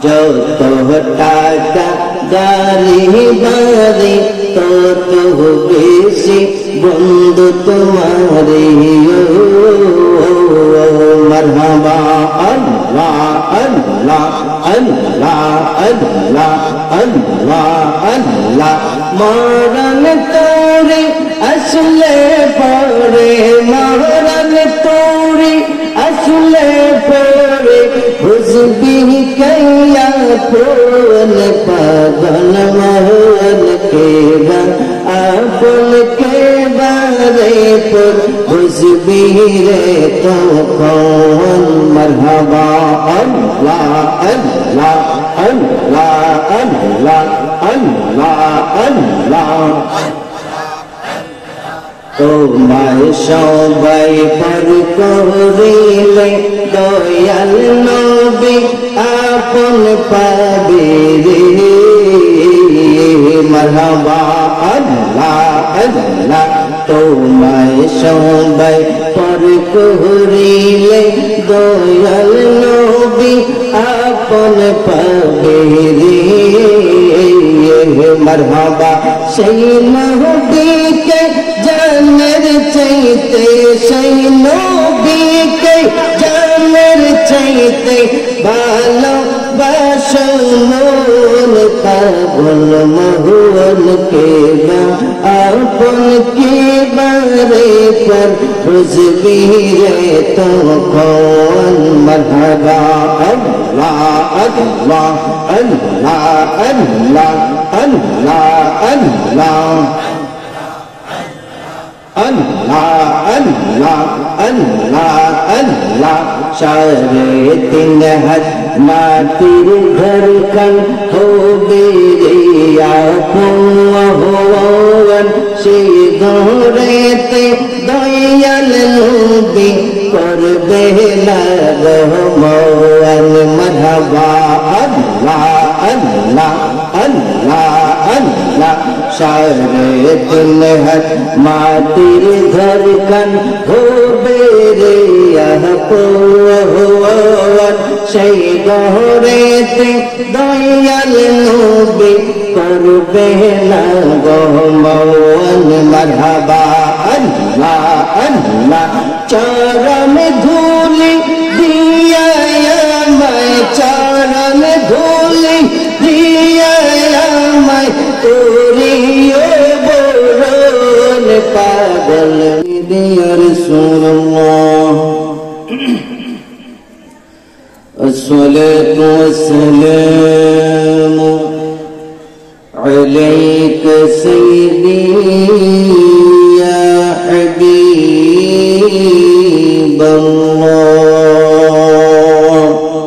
যত টাকা গাড়ি বাড়ি তত বেশি বন্ধু তোমারে মারহাবা আল্লাহ আল্লাহ আল্লাহ আল্লাহ আল্লাহ আল্লাহ মরণ তোরে আসলে পরে মরণ তোরে আসলে পরে খুশবি কইয়া ফোন পাগল মহল के आपन के बारे पर खुशबी रे तो कौन मरहबा अल्लाह अल्लाह अल्लाह अल्लाह अल्लाह अल्लाह তোমায় সবাই পর করিলে দয়াল নবী আপন পাবে রে মারহাবা আল্লাহ আল্লাহ তোমায় সবাই পর করিলে দয়াল নবী আপন পাবে রে মারহাবা সেই নবীকে জানের চাইতে সেই নবীকে জানের চাইতে ভালোবাসো মন পাগল মহুল কে আপন কে বারে পর খুশবি রে তো কौन মরহবা আল্লাহ আল্লাহ আল্লাহ আল্লাহ আল্লাহ আল্লাহ अल्लाह अल्लाह अल्लाह अल्लाह सारे दिन हज मातिर घर कन हो बेरिया हुवन से दोरेते दयाल नबी कर बेला रहमान मरहबा अल्लाह अल्लाह अल्लाह अल्लाह सारे दिन हज मातिर घर कन हो बेरे हुवन সেই গহরেতে দয়াল নবী করবে না গমন মারহাবা আল্লাহ আল্লাহ চরণ ধুলি দিয়া আমায় চরণ ধুলি দিয়া আমায় তোরিও বরণ পাগল ইয়া রাসূলুল্লাহ الصلاة والسلام عليك سيدي يا حبيب الله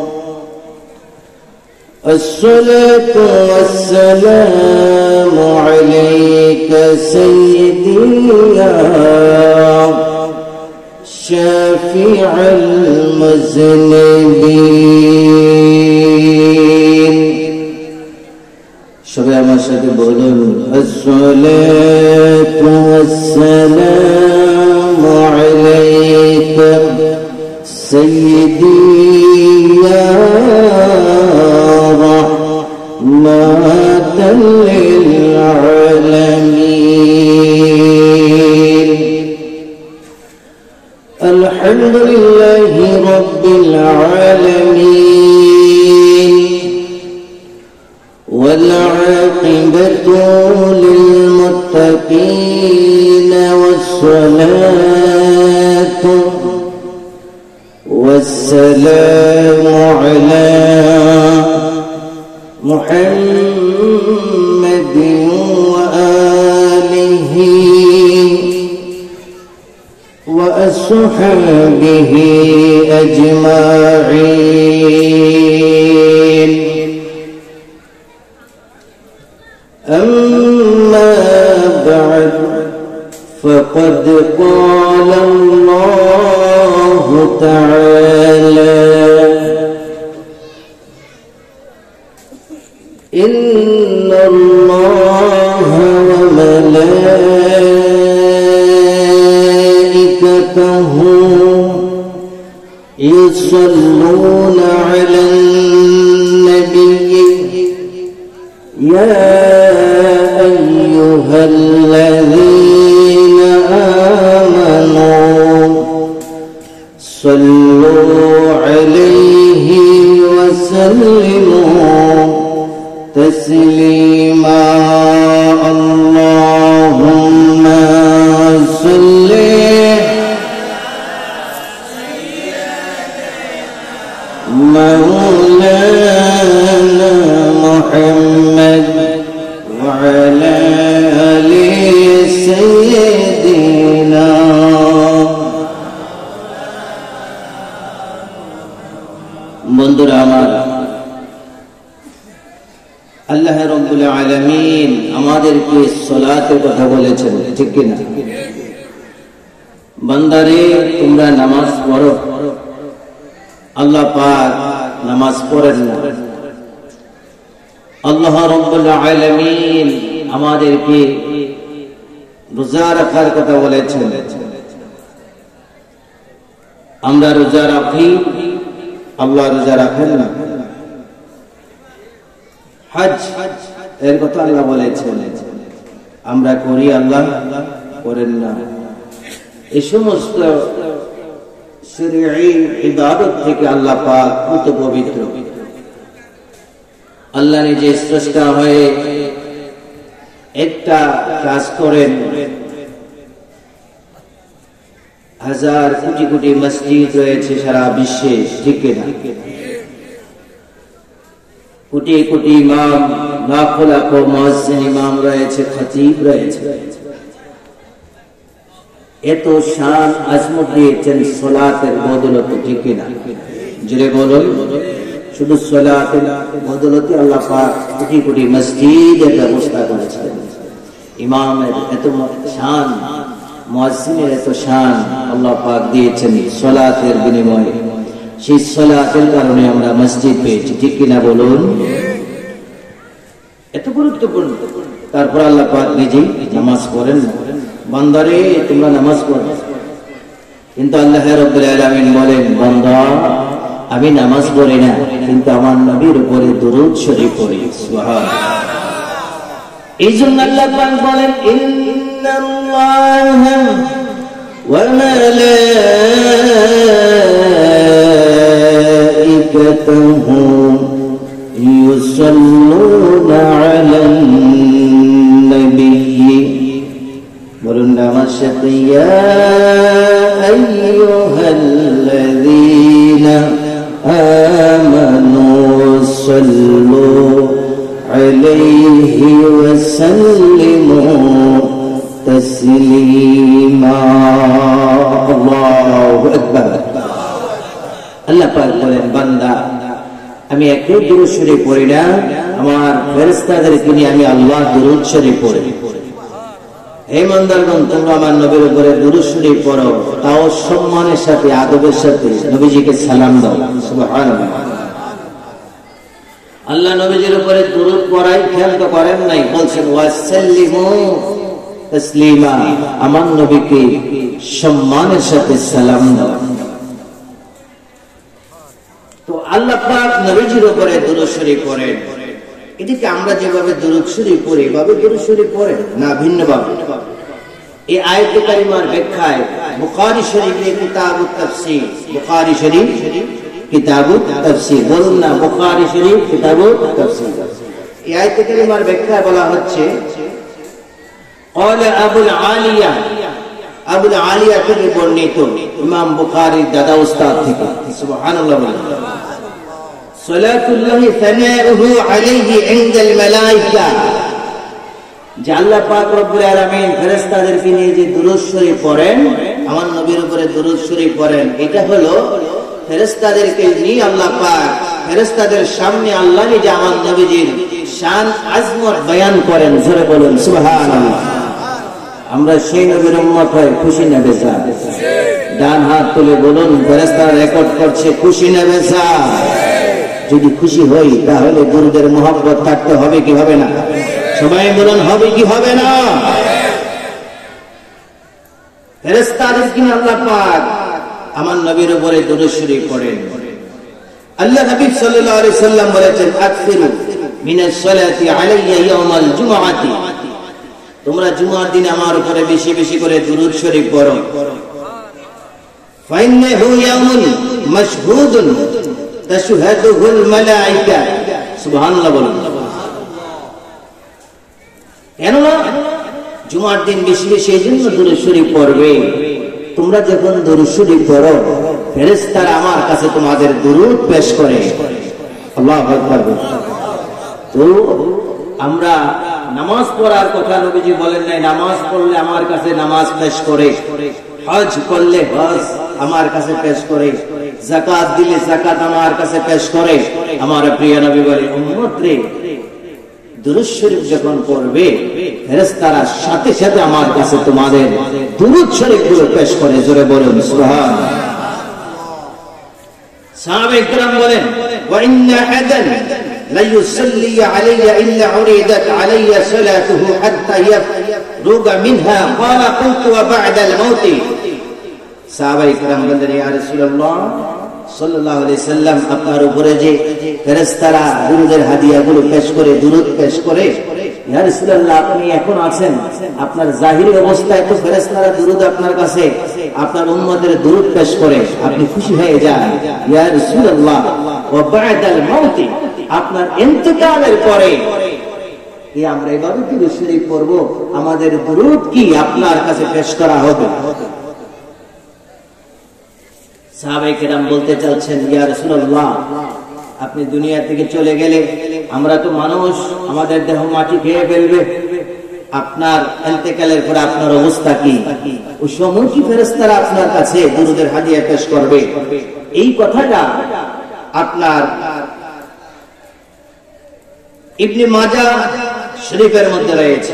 الصلاة والسلام عليك سيدي يا شافع المذنبين সবাই আমার সাথে বলুন আসসালাতু ওয়াসসালামু আলাইকা সাইয়্যিদি ইয়া রাহমাতাল লিল আলামিন الحمد لله رب العالمين والعاقبة للمتقين والصلاة والسلام على محمد وآله وأصحابه أجمعين أما بعد فقد قال الله تعالى إن الله وملائكته يصلون على النبي عليه وسلموا تسليما اللهم صل مولانا محمد وعلى آل سيدنا বন্ধুরা আমার, আল্লাহ রাব্বুল আলামিন আমাদেরকে সালাতের কথা বলেছেন, ঠিক কি না? বান্দারে তোমরা নামাজ পড়ো। আল্লাহ পাক নামাজ পড়েন না। আল্লাহ রাব্বুল আলামিন আমাদেরকে রোজা রাখার কথা বলেছেন। আমরা রোজা রাখি, আল্লাহ রোজা রাখেন না। হজ এর কথা আল্লাহ বলেছেন, আমরা করি, আল্লাহ করেন না। এই সমস্ত শরঈ ইবাদত থেকে আল্লাহ পাক পুত পবিত্র। আল্লাহ নিজে স্রষ্টা হয়ে একটা কাজ করেন, হাজার কোটি কোটি মসজিদ রয়েছে সারা বিশ্বে, ঠিক না? কোটি কোটি ইমাম, লাখো লাখো মুয়াজ্জিন ইমাম রয়েছে, খতিব রয়েছে। এত শান আজমত দিয়েছেন সালাতের বদৌলতে, ঠিক না? জোরে বলুন, শুধু সালাতের বদৌলতে আল্লাহ পাক কোটি কোটি মসজিদের ব্যবস্থা করেছেন। ইমামের এত শান, মুয়াজ্জিনের এত শান আল্লাহ পাক দিয়েছেন সালাতের বিনিময়ে। সেই সালাতের কারণে আমরা মসজিদ পেয়েছি, ঠিক কিনা বলুন? এত গুরুত্বপূর্ণ। তারপর আল্লাহ পাক নিজেই নামাজ পড়েন না। বান্দারে তোমরা নামাজ পড়ো, কিন্তু আল্লাহ রাব্বুল আলামিন বলেন, বান্দা আমি নামাজ পড়ি না, কিন্তু আমার নবীর উপরে দুরূদ শরীফ পড়ি। সুবহানাল্লাহ। এই জন্য আল্লাহ পাক বলেন, ইন্নাল্লাহা ওয়া মালাইকাতুহু ইউসাল্লুনা আলান নবী। বলুন না আমার সাথে, ইয়া আইয়ুহাল্লাযীনা আমানু সাল্লু আলাইহি ওয়া সাল্লিমু তাসলিমা। আল্লাহু আকবার। আল্লাহ পাক বলেন, বান্দা আমি একই দুরূদ শরীফ পড়ি না, আমার ফেরেশতাদেরকে নিয়ে আমি আল্লাহ দুরূদ শরীফ পড়ি। হে বান্দাগণ, তোমরা আমার নবীর উপরে দুরূদ শরীফ পড়ো, তাও সম্মানের সাথে, আদবের সাথে নবীজিকে সালাম দাও। সুবহানাল্লাহ। আল্লাহ নবীজির উপরে দুরূদ পড়াই খেয়াল তো করেন নাই, বলছেন ওয়াসাল্লিমু তাসলিমা, আমার নবীকে সম্মানের সাথে সালাম দাও। তো আল্লাহ পাক নবীজির উপরে দুরূদ শরীফ পড়েন। এদিকে আমরা যেভাবে দুরূদ শরীফ পড়ি, এভাবে দুরূদ শরীফ পড়েন না, ভিন্নভাবে। এই আয়াত কারিমার ব্যাখ্যায় বুখারী শরীফে কিতাবুত তাফসীর, বুখারী শরীফ কিতাবুত তাফসীর, বলুন না বুখারী শরীফ কিতাবুত তাফসীর। এই আয়াত কারিমার ব্যাখ্যায় বলা হচ্ছে, ক্বালা আবুল আলিয়া, আবুল আলিয়া থেকে বর্ণিত, ইমাম বুখারীর দাদা উস্তাদ থেকে। সুবহানাল্লাহ। সালাতুল্লাহি সানাউহু আলাইহি ইনদাল মালায়েকা, যে আল্লাহ পাক রব্বুল আলামিন ফেরেশতাদেরকে নিয়ে যে দুরূদ শরীফ পড়েন, আমার নবীর উপরে দুরূদ শরীফ পড়েন, এটা হলো ফেরেশতাদেরকে নিয়ে আল্লাহ পাক ফেরেশতাদের সামনে আল্লাহ নিজে আমার নবীজির শান আজমত বয়ান করেন। জোরে বলুন সুবহানাল্লাহ। আমরা সেই নবীর উম্মত হয়ে খুশি না বেজার? ডান হাত তুলে বলুন, ফেরেশতারা রেকর্ড করছে, খুশি না বেজার? যদি খুশি হই তাহলে দুরূদের মহব্বত থাকতে হবে কি হবে না? সবাই বলুন, হবে কি হবে না? ফেরেশতাদের কি আল্লাহ পাক আমার নবীর উপরে দুরূদ শরীফ পড়েন। আল্লাহ নবী সাল্লাল্লাহু আলাইহি সাল্লাম বলেছেন, আকসিরু মিনাস সালাতি আলাইয়া ইয়াউমাল জুমআতি, তোমরা জুমার দিন আমার উপরে বেশি বেশি করে দুরূদ শরীফ পড়ো। ফাইন্নাহু ইয়াউমুন মাশহুদুন তাশহাদুহুল মালায়েকা। সুবহানাল্লাহ বলুন। কেননা জুমার দিন বেশি বেশি এই জন্য দুরূদ শরীফ পড়বে। তোমরা যখন দুরূদ শরীফ পড়ো, ফেরেশতারা আমার কাছে তোমাদের দুরূদ পেশ করে। আল্লাহু আকবার। তো আমরা নামাজ পড়ার কথা নবীজি বলেন নাই, নামাজ পড়লে আমার কাছে নামাজ পেশ করে, হজ করলে হজ আমার কাছে পেশ করে, যাকাত দিলে যাকাত আমার কাছে পেশ করে। আমার প্রিয় নবী বলে, উম্মত রে, দুরূদ শরীফ যখন পড়বে, ফেরেশতারা সাথে সাথে আমার কাছে তোমাদের দুরূদ শরীফ গুলো পেশ করে। জোরে বলুন সুবহানাল্লাহ। সাহাবা ইকরাম বলেন, ওয়া ইন্না আহাদান লা ইউসাল্লি আলাইয়া ইল্লা উরিদাত আলাইয়া সালাতুহু হাত্তা ইয়াফরুগা মিনহা। ক্বালা কুনতু ওয়া বা'দা আল-মাউত। সাহাবা ইকরাম বলেন, ইয়া রাসূলুল্লাহ সাল্লাল্লাহু আলাইহি সাল্লাম, আপনার উপরে যে ফেরেশতারা দুরূদের হাদিয়াগুলো পেশ করে, দুরূদ পেশ করে, ইয়া রাসূলুল্লাহ আপনি এখন আছেন, আপনার জাহিরি অবস্থায় তো ফেরেশতারা দুরূদ আপনার কাছে আপনার উম্মতের দুরূদ পেশ করে, আপনি খুশি হয়ে যান। ইয়া রাসূলুল্লাহ ওয়া বা'দাল মাউত, আপনার ইন্তেকালের পরে কি আমরা এভাবে কি দুরূদ শরীফ পড়ব? আমাদের দুরূদ কি আপনার কাছে পেশ করা হবে? সাহাবায়ে কেরাম বলতে চাচ্ছেন, ইয়া রাসূলুল্লাহ আপনি দুনিয়া থেকে চলে গেলে আমরা তো মানুষ, আমাদের দেহ মাটি খেয়ে ফেলবে, আপনার ইন্তেকালের পরে আপনার অবস্থা কি? ওই সময় কি ফেরেশতারা আপনার কাছে দুরূদের হাদিয়া পেশ করবে? এই কথাটা আপনার ইবনে মাজাহ শরীফের মধ্যে রয়েছে।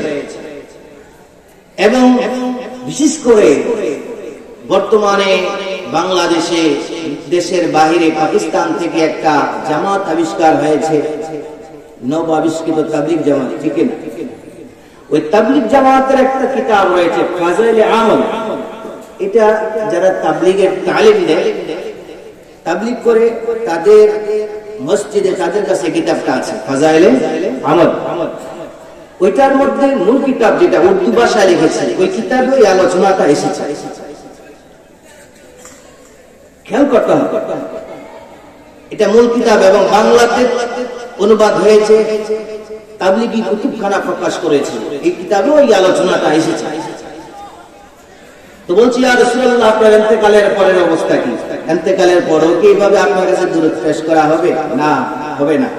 এবং বিশেষ করে বর্তমানে বাংলাদেশে, দেশের বাহিরে পাকিস্তান থেকে একটা জামাত আবিষ্কার হয়েছে, নব আবিষ্কৃত তাবলীগ জামাত, ঠিক না? ওই তাবলীগ জামাতের একটা কিতাব রয়েছে ফাজাইলে আমল। এটা যারা তাবলীগের তালিম দেয়, তাবলীগ করে, তাদের মসজিদে তাদের কাছে কিতাবটা আছে ফাজাইলে আমল। ওইটার মধ্যে মূল কিতাব যেটা উর্দু ভাষায় লিখেছে, ওই কিতাবে ওই আলোচনাটা এসেছে। খেয়াল করতে হবে, এটা মূল কিতাব এবং বাংলাতে অনুবাদ হয়েছে, তাবলীগী কুতুবখানা প্রকাশ করেছে, এই কিতাবে ওই আলোচনাটা এসেছে। তো বলছি, ইয়া রাসূলুল্লাহ আপনার ইন্তেকালের পরের অবস্থা কি? ইন্তেকালের পরেও কি এইভাবে আপনার কাছে দুরূদ পেশ করা হবে? না, হবে না।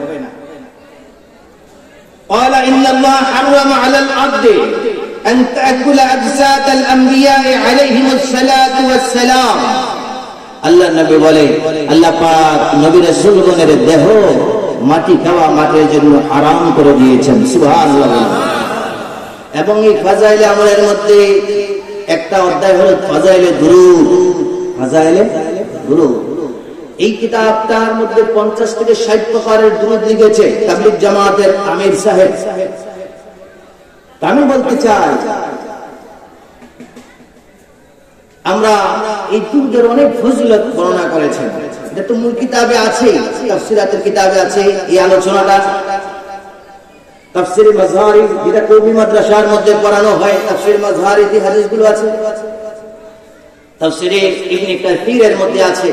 قال إن الله حرم على العبد أن تأكل أجساد الأنبياء عليهم الصلاة والسلام। আল্লাহ নবী বলে, আল্লাহ পাক নবী রাসূলগণের দেহ মাটি খাওয়া মাটির জন্য হারাম করে দিয়েছেন। সুবহানাল্লাহ। এবং এই ফাজাইলে আমলের মধ্যে একটা অধ্যায় হলো ফাজাইলে দুরূদ। ফাজাইলে দুরূদ, এই কিতাবটার মধ্যে 50 থেকে 60 প্রকারের দুরূদ লিখেছে তাবলীগ জামাতের আমির সাহেব। আমি বলতে চাই, আমরা এই দুরূদের অনেক ফজিলত বর্ণনা করেছেন, এটা তো মূল কিতাবে আছে, তাফসিরাতের কিতাবে আছে এই আলোচনাটা। তাফসিরে মাজহারি, যেটা কওমি মাদ্রাসার মধ্যে পড়ানো হয়, তাফসিরে মাজহারিতে হাদিসগুলো আছে। তাফসিরে ইবনে কাসিরের মধ্যে আছে।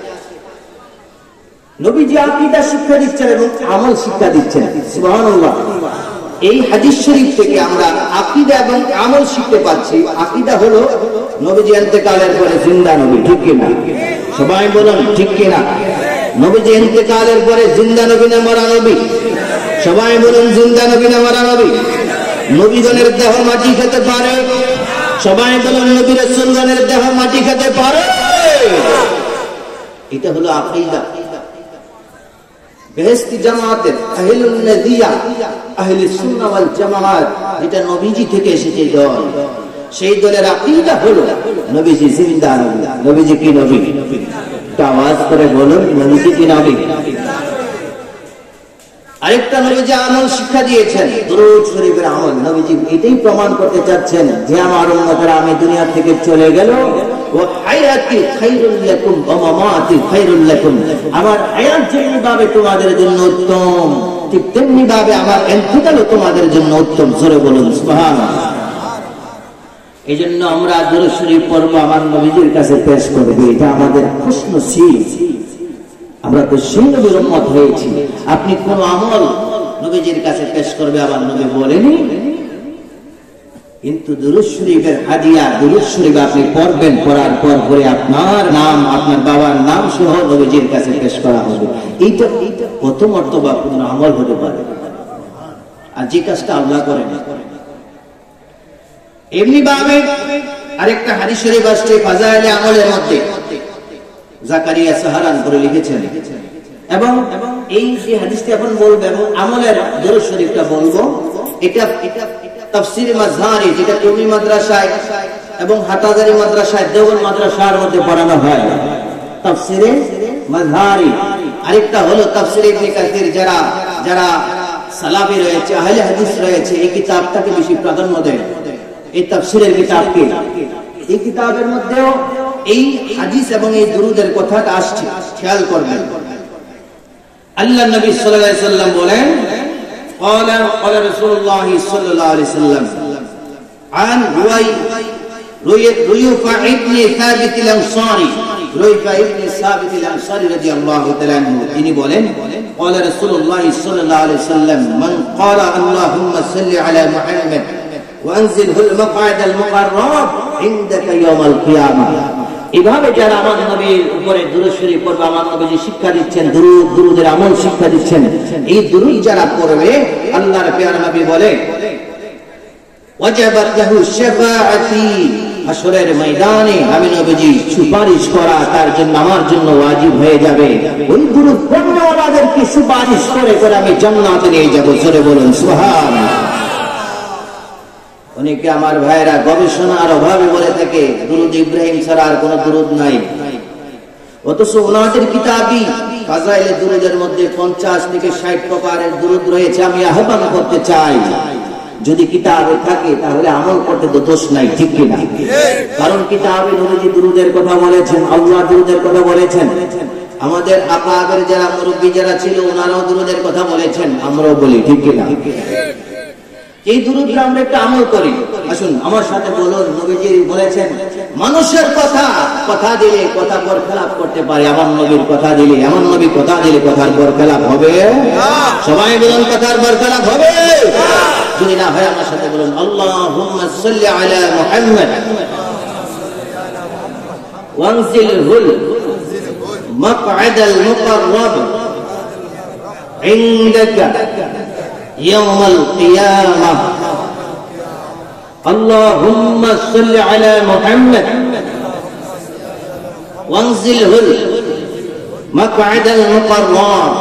নবীজি আকীদা শিক্ষা দিচ্ছেন এবং আমল শিক্ষা দিচ্ছেন। সুবহানাল্লাহ। এই হাদিস শরীফ থেকে আমরা আকীদা এবং আমল শিখতে পাচ্ছি। আকীদা হলো নবীজি ইন্তেকালের পরে জিন্দা নবী, ঠিক কি না? সবাই বলুন ঠিক কি না? নবীজি ইন্তেকালের পরে জিন্দা নবী না মরা নবী? সবাই বলুন জিন্দা নবী না মরা নবী? নবীগণের দেহ মাটি খেতে পারে? সবাই বলুন নবী রাসূলগণের দেহ মাটি খেতে পারে? এটা হলো আকীদা। বেহেশতি জামাতের আহলুন নাদিয়া, আহলে সুন্নাহ ওয়াল জামাত, যেটা নবীজি থেকে এসেছে দল, সেই দলের আকীদা হলো নবীজি জিন্দা নবী। নবীজি কি নবী? আওয়াজ করে বলুন, নবীজি কি নবী? আরেকটা নবীজি আমল শিক্ষা দিয়েছেন, দুরূদ শরীফের আমল। নবীজি এটাই প্রমাণ করতে চাচ্ছেন যে আমার উম্মতরা আমি দুনিয়া থেকে চলে গেল, ওয়া হায়াতি খায়রুল লাকুম ওয়া মামাতি খায়রুল লাকুম, আমার হায়াত যেভাবে তোমাদের জন্য উত্তম, ঠিক তেমনি ভাবে আমার ইন্তেকালও তোমাদের জন্য উত্তম। জোরে বলুন সুবহানাল্লাহ। এইজন্য আমরা দুরূদ শরীফ পড়ব, আমার নবীজির কাছে পেশ করব, এটা আমাদের প্রশ্ন ছিল। আমরা তো সেই নবীর উম্মত হয়েছি। আপনি কোন আমল নবীজির কাছে পেশ করবে আবার নবী বলেনি, কিন্তু দুরূদ শরীফের হাদিয়া, দুরূদ শরীফ আপনি পড়বেন, পড়ার পর পরে আপনার নাম, আপনার বাবার নাম সহ নবীজির কাছে পেশ করা হবে। এইটা কত মর্তবাপূর্ণ আমল হতে পারে, আর যে কাজটা আল্লাহ করেন। এমনি ভাবে আরেকটা হাদিস শরীফ আসছে ফাজাইলে আমলের মধ্যে, জাকারিয়া সাহারান করে লিখেছেন, এবং এই যে হাদিসটি এখন বলবো এবং আমলের দুরূদ শরীফটা বলবো, এটা তাফসীর মাজহারি, যেটা কওমি মাদ্রাসায় এবং হাটাজারি মাদ্রাসায়, দেওবন্দ মাদ্রাসার মধ্যে পড়ানো হয়, তাফসীরে মাজহারি। আরেকটা হলো তাফসীর ইবনে কাসির। যারা সালাফি রয়েছে, আহলে হাদিস রয়েছে, এই কিতাবটাকে বেশি প্রাধান্য দেয়, এই তাফসীরের কিতাবকে। এই কিতাবের মধ্যেও এই হাদিস এবং এই দুরূদের কথাটা আসছে, খেয়াল করবেন। আল্লাহ নবী সাল্লাল্লাহু আলাইহি সাল্লাম বলেন, قال رسول الله صلى الله عليه وسلم عن ريفع ابن ثابت الأنصاري، ريفع ابن ثابت الأنصاري رضي الله تعالى عنه তিনি বলেন قال رسول الله صلى الله عليه وسلم من قال اللهم صل على محمد وانزله المقعد المقرب عندك يوم القيامة। এভাবে যারা আমার নবীর উপরে দুরূদ শরীফ পড়বে, আমার নবীজি শিক্ষা দিচ্ছেন, দুরূদের আমল শিক্ষা দিচ্ছেন, এই দুরূদ যারা পড়বে, আল্লাহর প্যারা নবী বলে ওয়াজাবাত লাহু শাফাআতি, হাশরের ময়দানে আমি নবীজি সুপারিশ করা তার জন্য, আমার জন্য ওয়াজিব হয়ে যাবে। ওই দুরূদ পড়নেওয়ালাদেরকে সুপারিশ করে করে আমি জান্নাতে নিয়ে যাব। জোরে বলুন সুবহানাল্লাহ। অনেকে আমার ভাইরা গবেষণার অভাবে বলে থাকে দুরূদ ইব্রাহিম ছাড়া আর কোন দুরূদ নাই, অথচ ওনাদের কিতাবই ফাজাইলে দুরূদের মধ্যে 50 থেকে 60 প্রকারের দুরূদ রয়েছে। আমি আহ্বান করতে চাই, যদি কিতাবে থাকে তাহলে আমল করতে তো দোষ নাই, ঠিক কি না? কারণ কিতাবে নবীজি দুরূদের কথা বলেছেন, আল্লাহ দুরূদের কথা বলেছেন, আমাদের আকাবের যারা মুরব্বী যারা ছিল ওনারাও দুরূদের কথা বলেছেন, আমরাও বলি, ঠিক কি না? এই দুরূদটা আমরা একটা আমল করি। আসুন আমার সাথে বলুন, নবীজি বলেছেন মানুষের কথা দিলে কথা বরখেলাপ করতে পারে, আমার নবীর কথা দিলে, আমার নবী কথা দিলে কথার বরখেলাপ হবে না। সবাই বলুন কথার বরখেলাপ হবে না। যদি না হয় আমার সাথে বলুন আল্লাহুম্মা সাল্লি আলা মুহাম্মাদ ওয়ানজিলহুল মাকআদাল মুকাররাব ইনদাকা يوم القيامة اللهم صل على محمد وانزله المقعد المقرب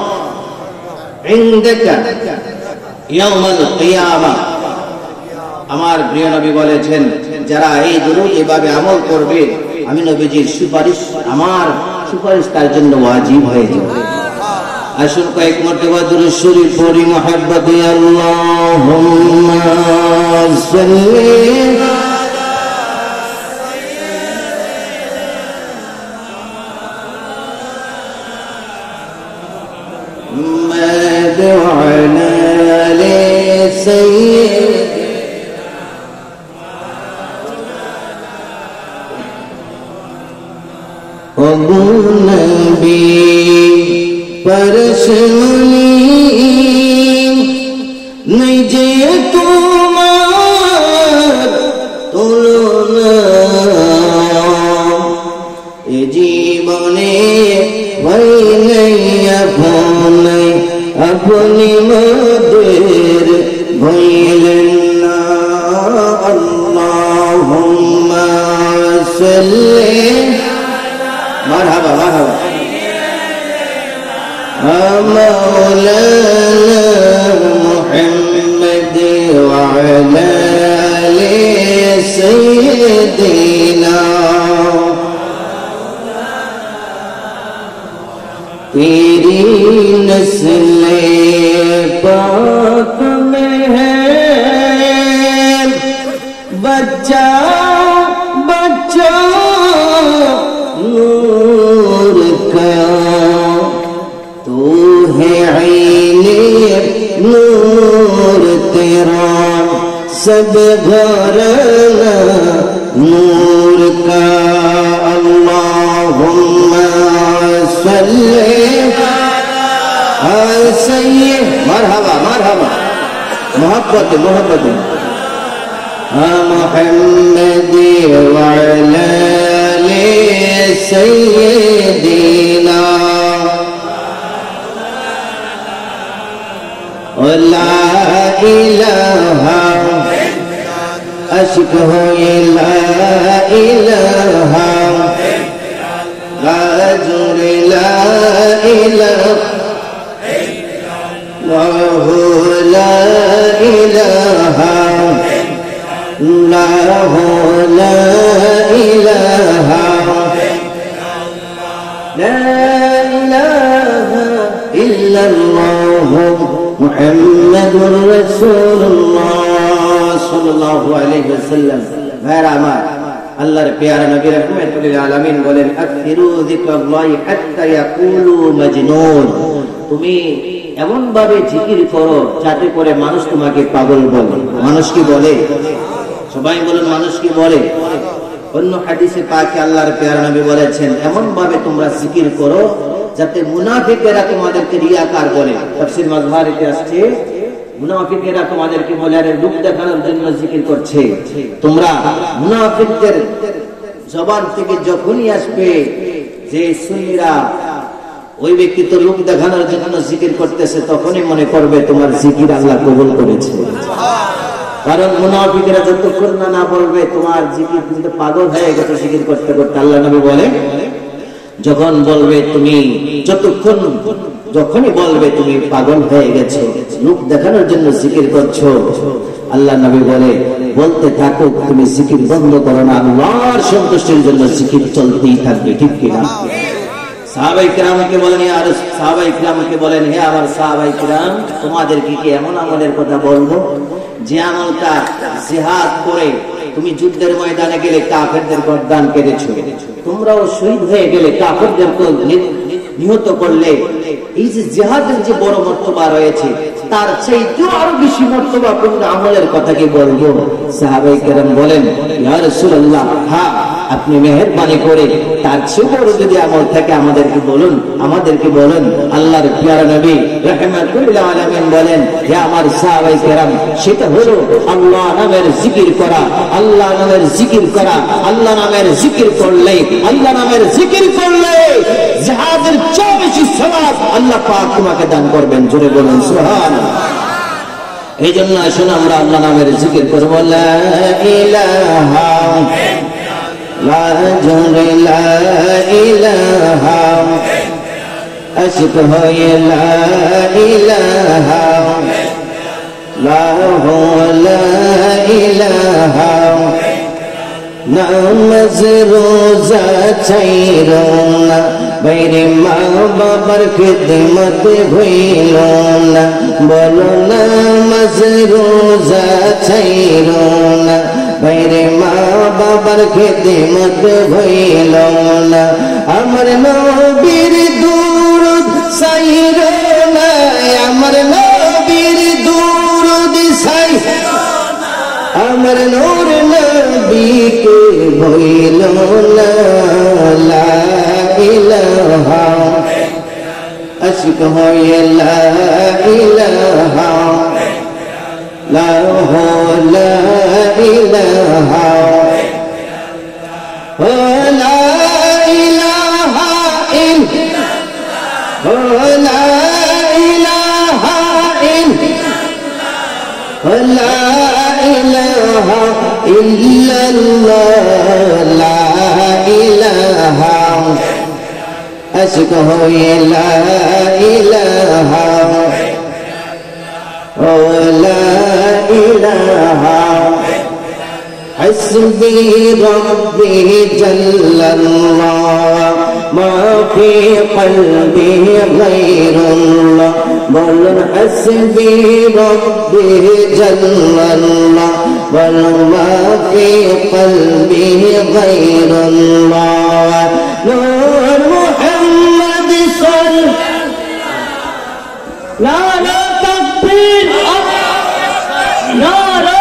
عندك يوم القيامة। আমার প্রিয় নবী বলেছেন যারা এই দুরূদ এভাবে আমল করবে, আমি নবীজির সুপারিশ, আমার সুপারিশ তার জন্য ওয়াজিব হয়ে যাবে। আসুন কয়েক মর্তবা দুরূদ শরীফ পড়ি মুহাব্বতে। আল্লাহুম্মা সাল্লি মুহাম্মাদ ওয়া আলা আলি সাইয়্যিদিনা নবী परशमनी नहीं जे तुम्हार तुलना ए जीवने वही नहीं अपनी मदेर भइलना। अल्लाहुम्मा सल्ली मरहबा मरहबा مولانا محمد وعلى آل سيدنا तेरी नस्ल पाक में है बच्चा बच्चा नूर का नूर तेरा सब घराना नूर का। अल्लाह अल्लाहुम्मा सल्ली अला सय्यिद मरहबा मरहबा मोहब्बत मोहब्बत मुहम्मद व अला आलि सय्यिदिना ला इलाहा अश्क हो ला इलाहा गाजुर ला इलाहा वहु ला इलाहा लाहु ला इलाहा ला इलाहा इल्लल्लाह मुहम्मदुर রাসূলুল্লাহ সাল্লাল্লাহু আলাইহি ওয়াসাল্লাম। ভাইরা আমার, আল্লাহর প্যারা নবী রাহমাতুল লিল আলামিন বলেন আকসিরু যিকরাল্লাহি হাত্তা ইয়াকুলু মাজনুন। তুমি এমন ভাবে জিকির করো যাতে করে মানুষ তোমাকে পাগল বলে। মানুষ কি বলে? সবাই বলেন মানুষ কি বলে? অন্য হাদিসে পাকে আল্লাহর প্যারা নবী বলেছেন এমন ভাবে তোমরা জিকির করো যাতে মুনাফিকেরা তোমাদেরকে রিয়াকার বলে। তাফসীর মাযহারিতে আসছে মুনাফিকেরা তোমাদেরকে বলে আরে লোক দেখানোর জন্য জিকির করছে। তোমরা মুনাফিকদের জবান থেকে যখনই আসবে যে সুন্নিরা ওই ব্যক্তি তো লোক দেখানোর জন্য জিকির করতেছে, তখনই মনে করবে তোমার জিকির আল্লাহ কবুল করেছে। কারণ মুনাফিকেরা যতক্ষণ না বলবে তোমার জিকির কিন্তু পাগল হয়ে গেছে জিকির করতে করতে। আল্লাহ নবী বলে যখন বলবে তুমি যখনই বলবে তুমি পাগল হয়ে গেছো, লোক দেখানোর জন্য জিকির করছো, আল্লাহ নবী বলে বলতে থাকো, তুমি জিকির বন্ধ করো না, আল্লাহর সন্তুষ্টির জন্য জিকির চলতেই থাকবে। ঠিক কিনা? সাহাবায়ে কিরামকে বলেন সাহাবায়ে কিরামকে বলেন হে আমার সাহাবায়ে কিরাম, তোমাদেরকে কি এমন আমলের কথা বলবো যে আমলটা জিহাদ করে তুমি যুদ্ধের ময়দানে গেলে কাফেরদের গর্দান কেটেছো, তোমরাও শহীদ হয়ে গেলে কাফেরদেরকে নিহত করলে, এই যে জিহাদের যে বড় মর্তবা রয়েছে তার চাইতেও আরো বেশি মর্তবাপূর্ণ আমলের কথা কি বলবো? সাহাবায়ে কেরাম বলেন ইয়া রাসূলুল্লাহ, হ্যাঁ আপনি মেহেরবানি করে তার চেয়ে বড় যদি আমল থাকে আমাদেরকে বলুন। আল্লাহর প্যারা নবী রাহমাতুল লিল আলামিন বলেন হে আমার সাহাবায়ে কেরাম, সেটা হলো আল্লাহ নামের জিকির করা। আল্লাহ নামের জিকির করা, আল্লাহ নামের জিকির করলে জিহাদের চেয়ে বেশি সওয়াব আল্লাহ পাক তোমাকে দান করবেন। জোরে বলুন সুবহানাল্লাহ। এই জন্য আসুন আমরা আল্লাহ নামের জিকির করব। লা ইলাহা লা ইলাহা আশক হয় লা ইলাহা লা ইলাহা নামাজ রোজা ছাইরো না, বাইরে মা বাবার খিদমত ভুইলো না, বলো নামাজ রোজা ছাইরো না, বাইরে মা বাবার খিদমত ভুইলো না, আমার নবীর দুরূদ ছাইরো না, আমার নবীর দুরূদ ছাইরো না, আমার নূর নবীকে ভুইলো না, লা ইলাহা আশক হয় লা ইলাহা লা ইলাহা লা ইলাহা ইল্লাল্লাহ লা ইলাহা ইল্লাল্লাহ লা ইলাহা ইল্লাল্লাহ লা ইলাহা আশক হয় লা ইলাহা লা ইলাহা হাসবি রব্বি জাল্লাল্লাহ মা ফি কলবি গায়রুল্লাহ, বলুন হাসবি রব্বি জাল্লাল্লাহ বলুন মা ফি কলবি গায়রুল্লাহ, নূর মুহাম্মদ সাল্লাল্লাহু নারা তাকবীর নারা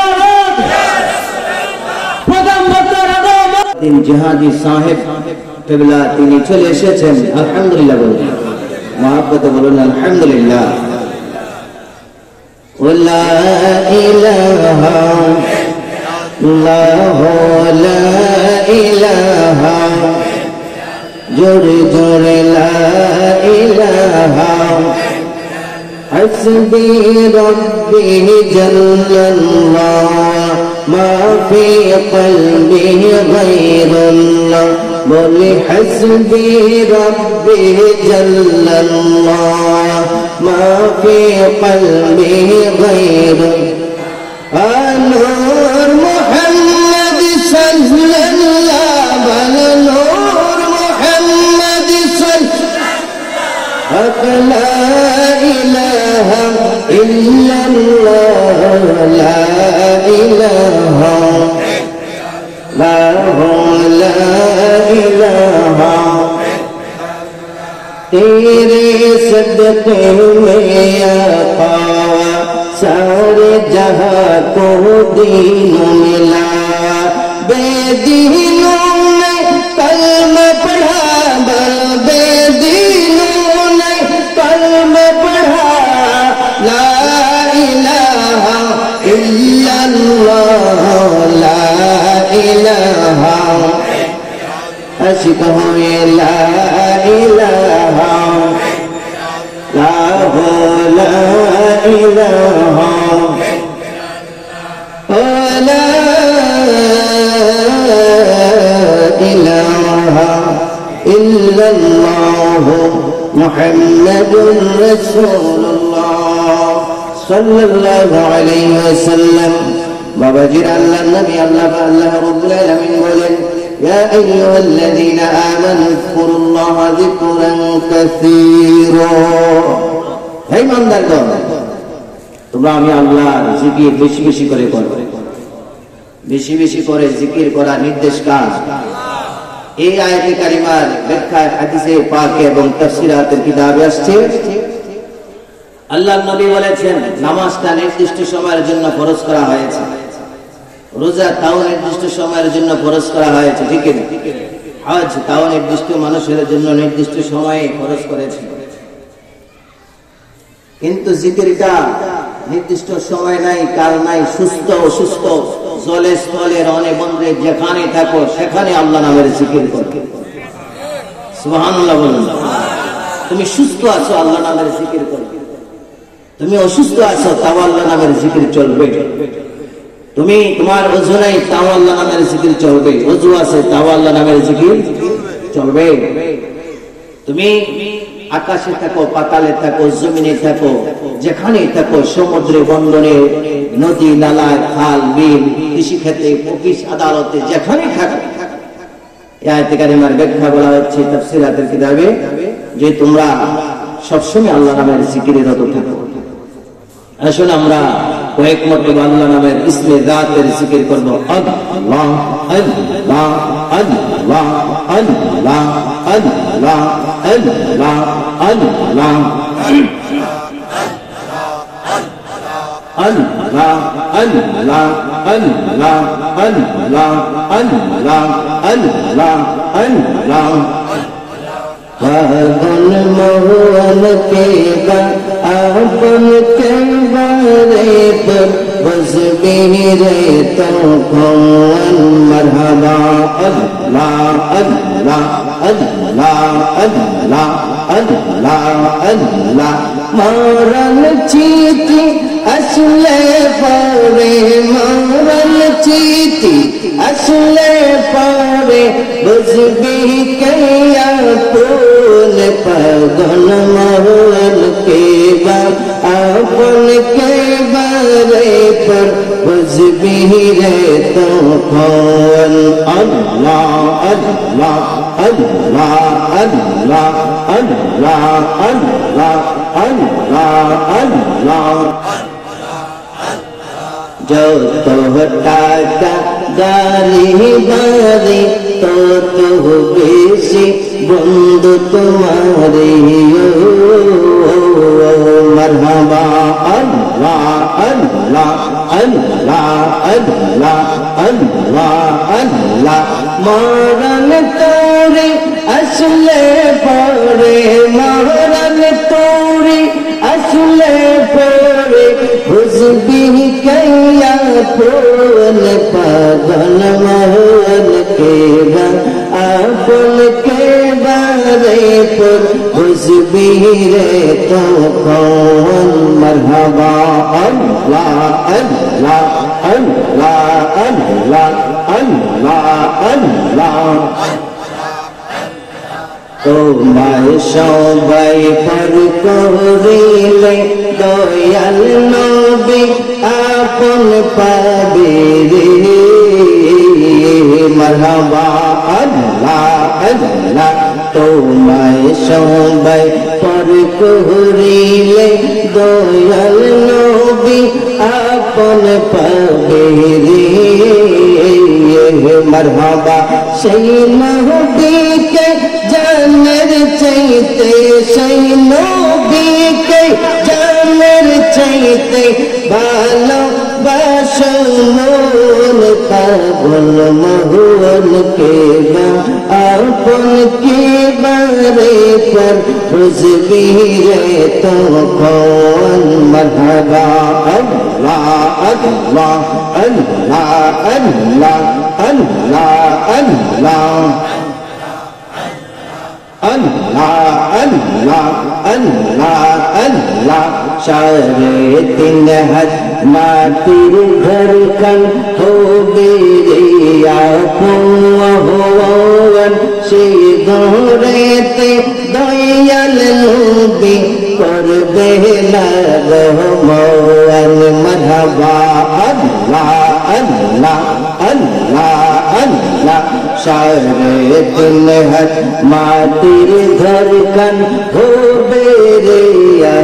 রিসালাত প্রথম বক্তার আদম জিহাদি সাহেব কিবলা তিনি চলে এসেছেন। আলহামদুলিল্লাহ বলুন, মহব্বতে বলুন আলহামদুলিল্লাহ। লা ইলাহা ইল্লাল্লাহু লা ইলাহা, জোরে জোরে লা ইলাহা, হাসবি রব্বি জাল্লাল্লাহ, মা ফি কলবি গায়রুল্লাহ। বলি হাসবি রব্বি জাল্লাল্লাহ, মা ফি কলবি গায়রুল্লাহ। নূর মুহাম্মদ সাল্লাল্লাহু আলাইহি নূর মুহাম্মদ সাল্লাল্লাহু লা ইলাহা ইল্লাল্লাহ, লা ইলাহা লা ইলাহা। तेरे सदक़े में आका सारे जहां को दीन मिला, बेदीनों ने कलमा पढ़ा, बेदीनों ने कलमा पढ़ा, ला इलाहा इल्लल्लाह, ला इलाहा। अशिक हुए ला इलाहा, ला इलाहा, ला इलाहा इल्लल्लाह मुहम्मदुर रसूलुल्लाह सल्लल्लाहु अलैहि वसल्लम। बाबा जी अल्लाह नबी अल्लाह रब्बुल आलामीन बोलेন, या अय्युहाल्लाযীনা আমানু যকুরুল্লাহ যিকরান কাসীরা। হে ইমানদারগণ, তোমরা আমি আল্লাহর জিকির বেশি বেশি করে করো। বেশি বেশি করে জিকির করার নির্দেশ কার? এই আয়াতে কারিমার ব্যাখ্যায় হাদিসে পাক এবং তাফসীরাতের কিতাবে আসছে, আল্লাহর নবী বলেছেন নামাজটা নির্দিষ্ট সময়ের জন্য ফরজ করা হয়েছে, রোজা তাও নির্দিষ্ট সময়ের জন্য ফরজ করা হয়েছে, ঠিক না? হজ তাও নির্দিষ্ট মানুষের জন্য নির্দিষ্ট সময়ে ফরজ করেছে। কিন্তু জিকিরটা নির্দিষ্ট সময় নাই, কাল নাই, সুস্থ অসুস্থ, জলে স্থলে রণে বন্দরে যেখানে থাকো সেখানে আল্লাহ নামের জিকির করো। সুবহানাল্লাহ বলুন। তুমি সুস্থ আছো, আল্লাহ নামের জিকির করো। তুমি অসুস্থ আছো, তাও আল্লাহ নামের জিকির চলবে। তুমি তোমার ওযু নাই, তাও আল্লাহ নামের জিকির চলবে। ওযু আছে, তাও আল্লাহ নামের জিকির চলবে। তুমি আকাশে থাকো, পাতালে থাকো, জমিনে থাকো, যেখানেই থাকো, সমুদ্রে, বন্দরে, নদী নালায়, খাল বিল, কৃষি ক্ষেত্রে, অফিস আদালতে, যেখানেই থাকো, এই আয়াতে কারিমার ব্যাখ্যা বলা হচ্ছে তাফসীরাতের কিতাবে যে তোমরা সবসময় আল্লাহ নামের জিকিরে রত থাকো। আসুন আমরা কয়েক মর্তবা আল্লাহ নামের ইসমে জাতের জিকির করব। আল্লাহ আল্লাহ আল্লাহ আল্লাহ আল্লাহ আল্লাহ আল্লাহ আল্লাহ আল্লাহ আল্লাহ আল্লাহ আল্লাহ আল্লাহ আল্লাহ। পাগল মোহন के आपन के बारे पर बस भी रहता कौन मरहबा। अल्लाह अल्लाह अल्लाह अल्लाह अल्लाह अल्लाह। मरन चीती असले पारे, मरन चीती असले पारे, बस भी कैया पून पगन मोहन के बाद आपन के बारे पर बस भी रहता कौन। अल्लाह अल्लाह अल्लाह अल्लाह अल्लाह अल्लाह अल्लाह अल्लाह। जो तो टाका गाली बारी तो बेसी बंधु तुम्हारे मरहबा। अल्लाह अल्लाह अल्लाह अल्लाह अल्लाह अल्लाह। मरन तोरे আসলে পরে মহরণ তোরে আসলে পরে বুঝবি কইয়া কোন পাগল মহরণ কেবা আপন কেবা রে পর বুঝবি রে তো কোন মরহবা আল্লাহ আল্লাহ আল্লাহ আল্লাহ আল্লাহ আল্লাহ তোমায় সবাই পর করিলে দয়াল নবী আপন পাবে রে মারহাবা আল্লাহ আল্লাহ তোমায় সবাই পর করিলে দয়াল নবী আপন পাবে রে মারহাবা সেই নবীকে জানের চাইতে সেই নবীকে জানের চাইতে ভালোবাসো মন পাগল মহুয়ান কেবা আপন কেবা রে পর বুঝবি রে তো কোন মারহাবা আল্লাহ আল্লাহ আল্লাহ আল্লাহ আল্লাহ আল্লাহ Allah Allah Allah Allah सारे दिन हज मातिर धड़कन हो बेरिया हुवन से दोरेते दयाल नबी कर बेला रहमान मरहबा अल्लाह अल्लाह अल्लाह अल्लाह सारे दिन हज मातिर धड़कन हो बेरिया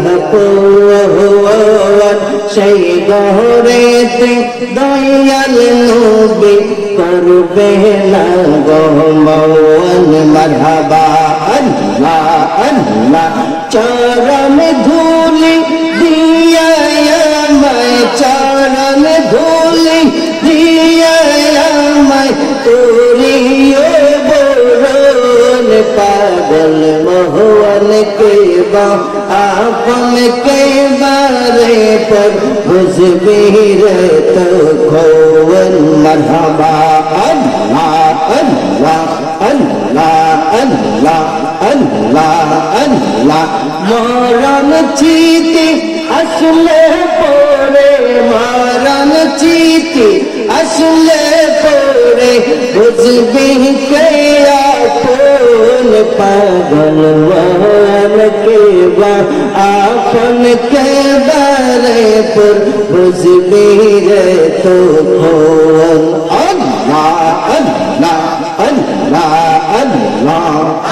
हुवन से दोरेते दयाल नबी कर बेला रहमान मरहबा अल्लाह अल्लाह चरण धूली दिया मैं चरण धूली दिया मैं तोरियो बोरन पागल महुअन के बा आपन के बारे पर बुझबी रे तो खोवन मरहबा अल्लाह अल्लाह अल्लाह अल्लाह अल्लाह अल्लाह मरण चीती असले पोरे मरण चीती असले पोरे बुझबी कया कोन पागल वन के बा आपन के बारे पर बुझबी रे तो खोवन अल्लाह अल्लाह अल्लाह अल्लाह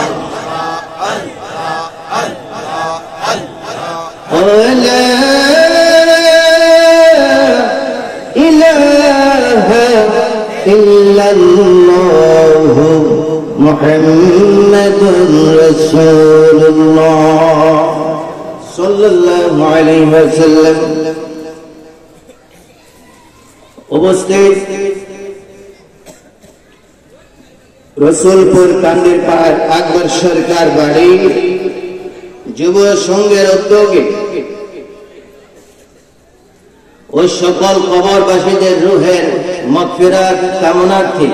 لا إله إلا الله محمد رسول الله صلى الله عليه وسلم উপস্থিত রসুলপুর কান্দির পাহাড় আকবর সরকার বাড়ি যুব সংঘের উদ্যোগে ওই সকল কবরবাসীদের রুহের মাগফিরাত কামনার্থে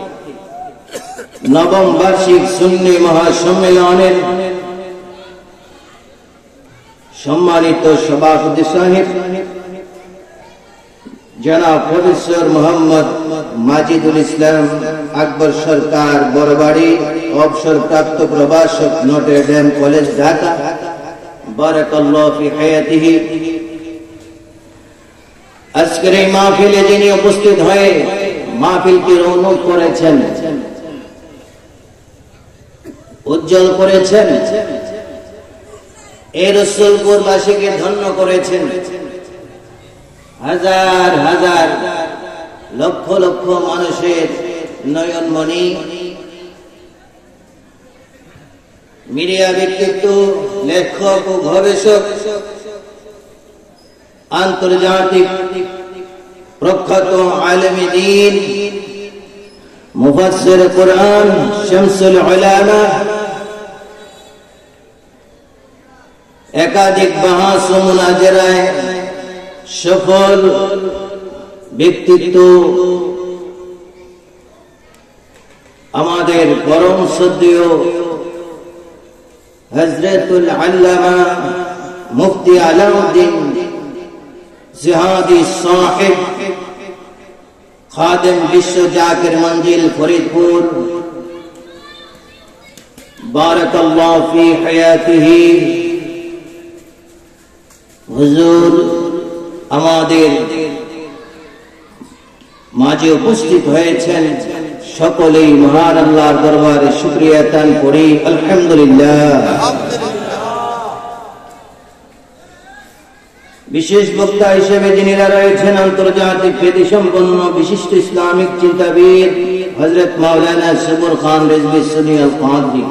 নবম বার্ষিক সুন্নি মহাসম্মেলনের সম্মানিত সভাপতি সাহেব জনাব প্রফেসর মোহাম্মদ মাজিদুল ইসলাম আকবর সরকার বড়বাড়ি অবসরপ্রাপ্ত প্রভাষক নটর ডেম কলেজ ঢাকা বারাকাল্লাহু ফি হায়াতিহি আজকের এই মাহফিলে যিনি উপস্থিত হয়ে মাহফিলকে রৌনক করেছেন উজ্জ্বল করেছেন এই রসুলপুরবাসীকে ধন্য করেছেন হাজার হাজার লক্ষ লক্ষ মানুষের নয়নমণি মিডিয়া ব্যক্তিত্ব লেখক ও গবেষক আন্তর্জাতিক প্রখ্যাত আলেমে দ্বীন মুফাসসির কুরআন শামসুল উলামা একাধিক বাহাস ও মুনাজারায় সফল ব্যক্তিত্ব আমাদের পরম শ্রদ্ধেয় হযরতুল আল্লামা মুফতি আলাউদ্দিন জিহাদি সাহেব খাদেম বিশ্ব জাকির মঞ্জিল ফরিদপুর বারাকাল্লাহু ফি হায়াতিহি হুজুর আমাদের মাঝে উপস্থিত হয়েছেন, সকলেই মহান আল্লাহর দরবারে শুকরিয়া আদান করি আলহামদুলিল্লাহ। বিশেষ বক্তা হিসেবে যিনিরা রয়েছেন আন্তর্জাতিক খ্যাতি সম্পন্ন বিশিষ্ট ইসলামিক চিন্তাবিদ হযরত মাওলানা সবুর খান রিজভী সুন্নি আল কাদরি,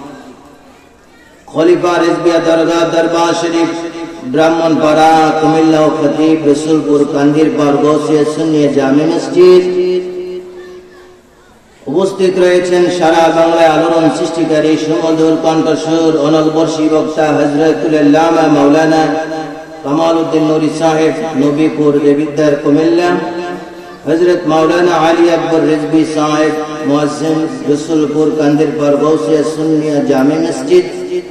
খলিফা রিজভিয়া দরগাহ দরবার শরীফ ব্রাহ্মণপাড়া কুমিল্লা ও খতিব রসুলপুর কান্দির পাড় গৌসিয়া সুন্নি জামে মসজিদ। উপস্থিত রয়েছেন সারা বাংলায় আলোড়ন সৃষ্টিকারী সুমধুর কণ্ঠস্বর অনলবর্ষী বক্তা হযরতুল আল্লামা মাওলানা কামাল উদ্দিন নুরি সাহেব নবীপুর দেবিদ্দার কুমিল্লা, হযরত মাওলানা আলী আকবর রিজভী সাহেব মুয়াজ্জিন রসুলপুর কান্দির পাড় গৌসিয়া সুন্নি জামে মসজিদ,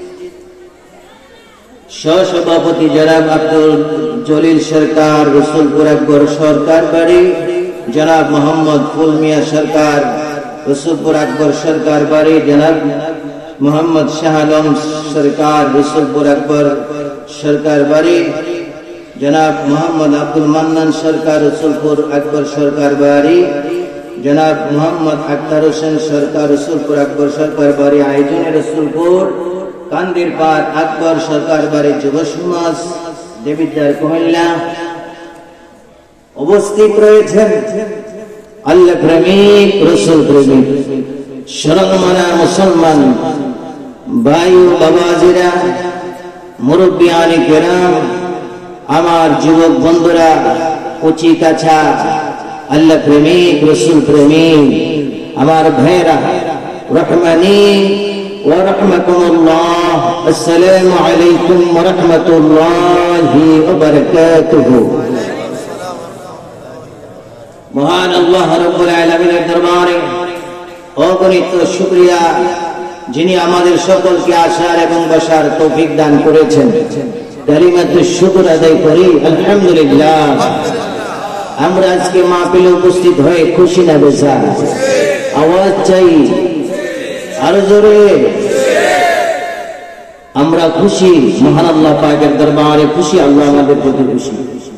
সভাপতি জনাব আব্দুল জলিল সরকার রসুলপুর আকবর সরকার বাড়ি, জনাব মোহাম্মদ ফুল মিয়া সরকার রসুলপুর আকবর সরকার বাড়ি, জনাব মোহাম্মদ শাহ আলম সরকার রসুলপুর আকবর সরকার বাড়ি, জনাব মোহাম্মদ আব্দুল মান্নান সরকার রসুলপুর আকবর সরকার বাড়ি, জনাব মোহাম্মদ আখতার হোসেন সরকার রসুলপুর আকবর সরকার বাড়ি আয়োজনে রসুলপুর কান্দির পাড় আকবর সরকার বাড়ি যুব সমাজ দেবিদ্দার কুমিল্লা। উপস্থিত রয়েছেন আল্লাহ প্রেমিক রসুল প্রেমিক শরণমানা মুসলমান ভাই ও বাবাজিরা, মুরব্বিয়ানে কেরাম, আমার যুবক বন্ধুরা, কচি কাছা আল্লাহ প্রেমিক রসুল প্রেমিক আমার ভাইরা, রহমানি ওয়া রাহমাতুল্লাহ, আসসালামু আলাইকুম ওয়া রাহমাতুল্লাহি ওয়া বারাকাতুহু। মহান আল্লাহ রাব্বুল আলামিনের দরবারে অগণিত শুকরিয়া, যিনি আমাদের সকলকে আসার এবং বসার তৌফিক দান করেছেন। কালিমাতু শুকর আদায় করি আলহামদুলিল্লাহ। আমরা আজকে মাহফিলে উপস্থিত হয়ে খুশি না বেজার? আওয়াজ চাই আরো জোরে। আমরা খুশি, মহান আল্লাহ পাকের দরবারে খুশি, আল্লাহ আমাদের প্রতি খুশি।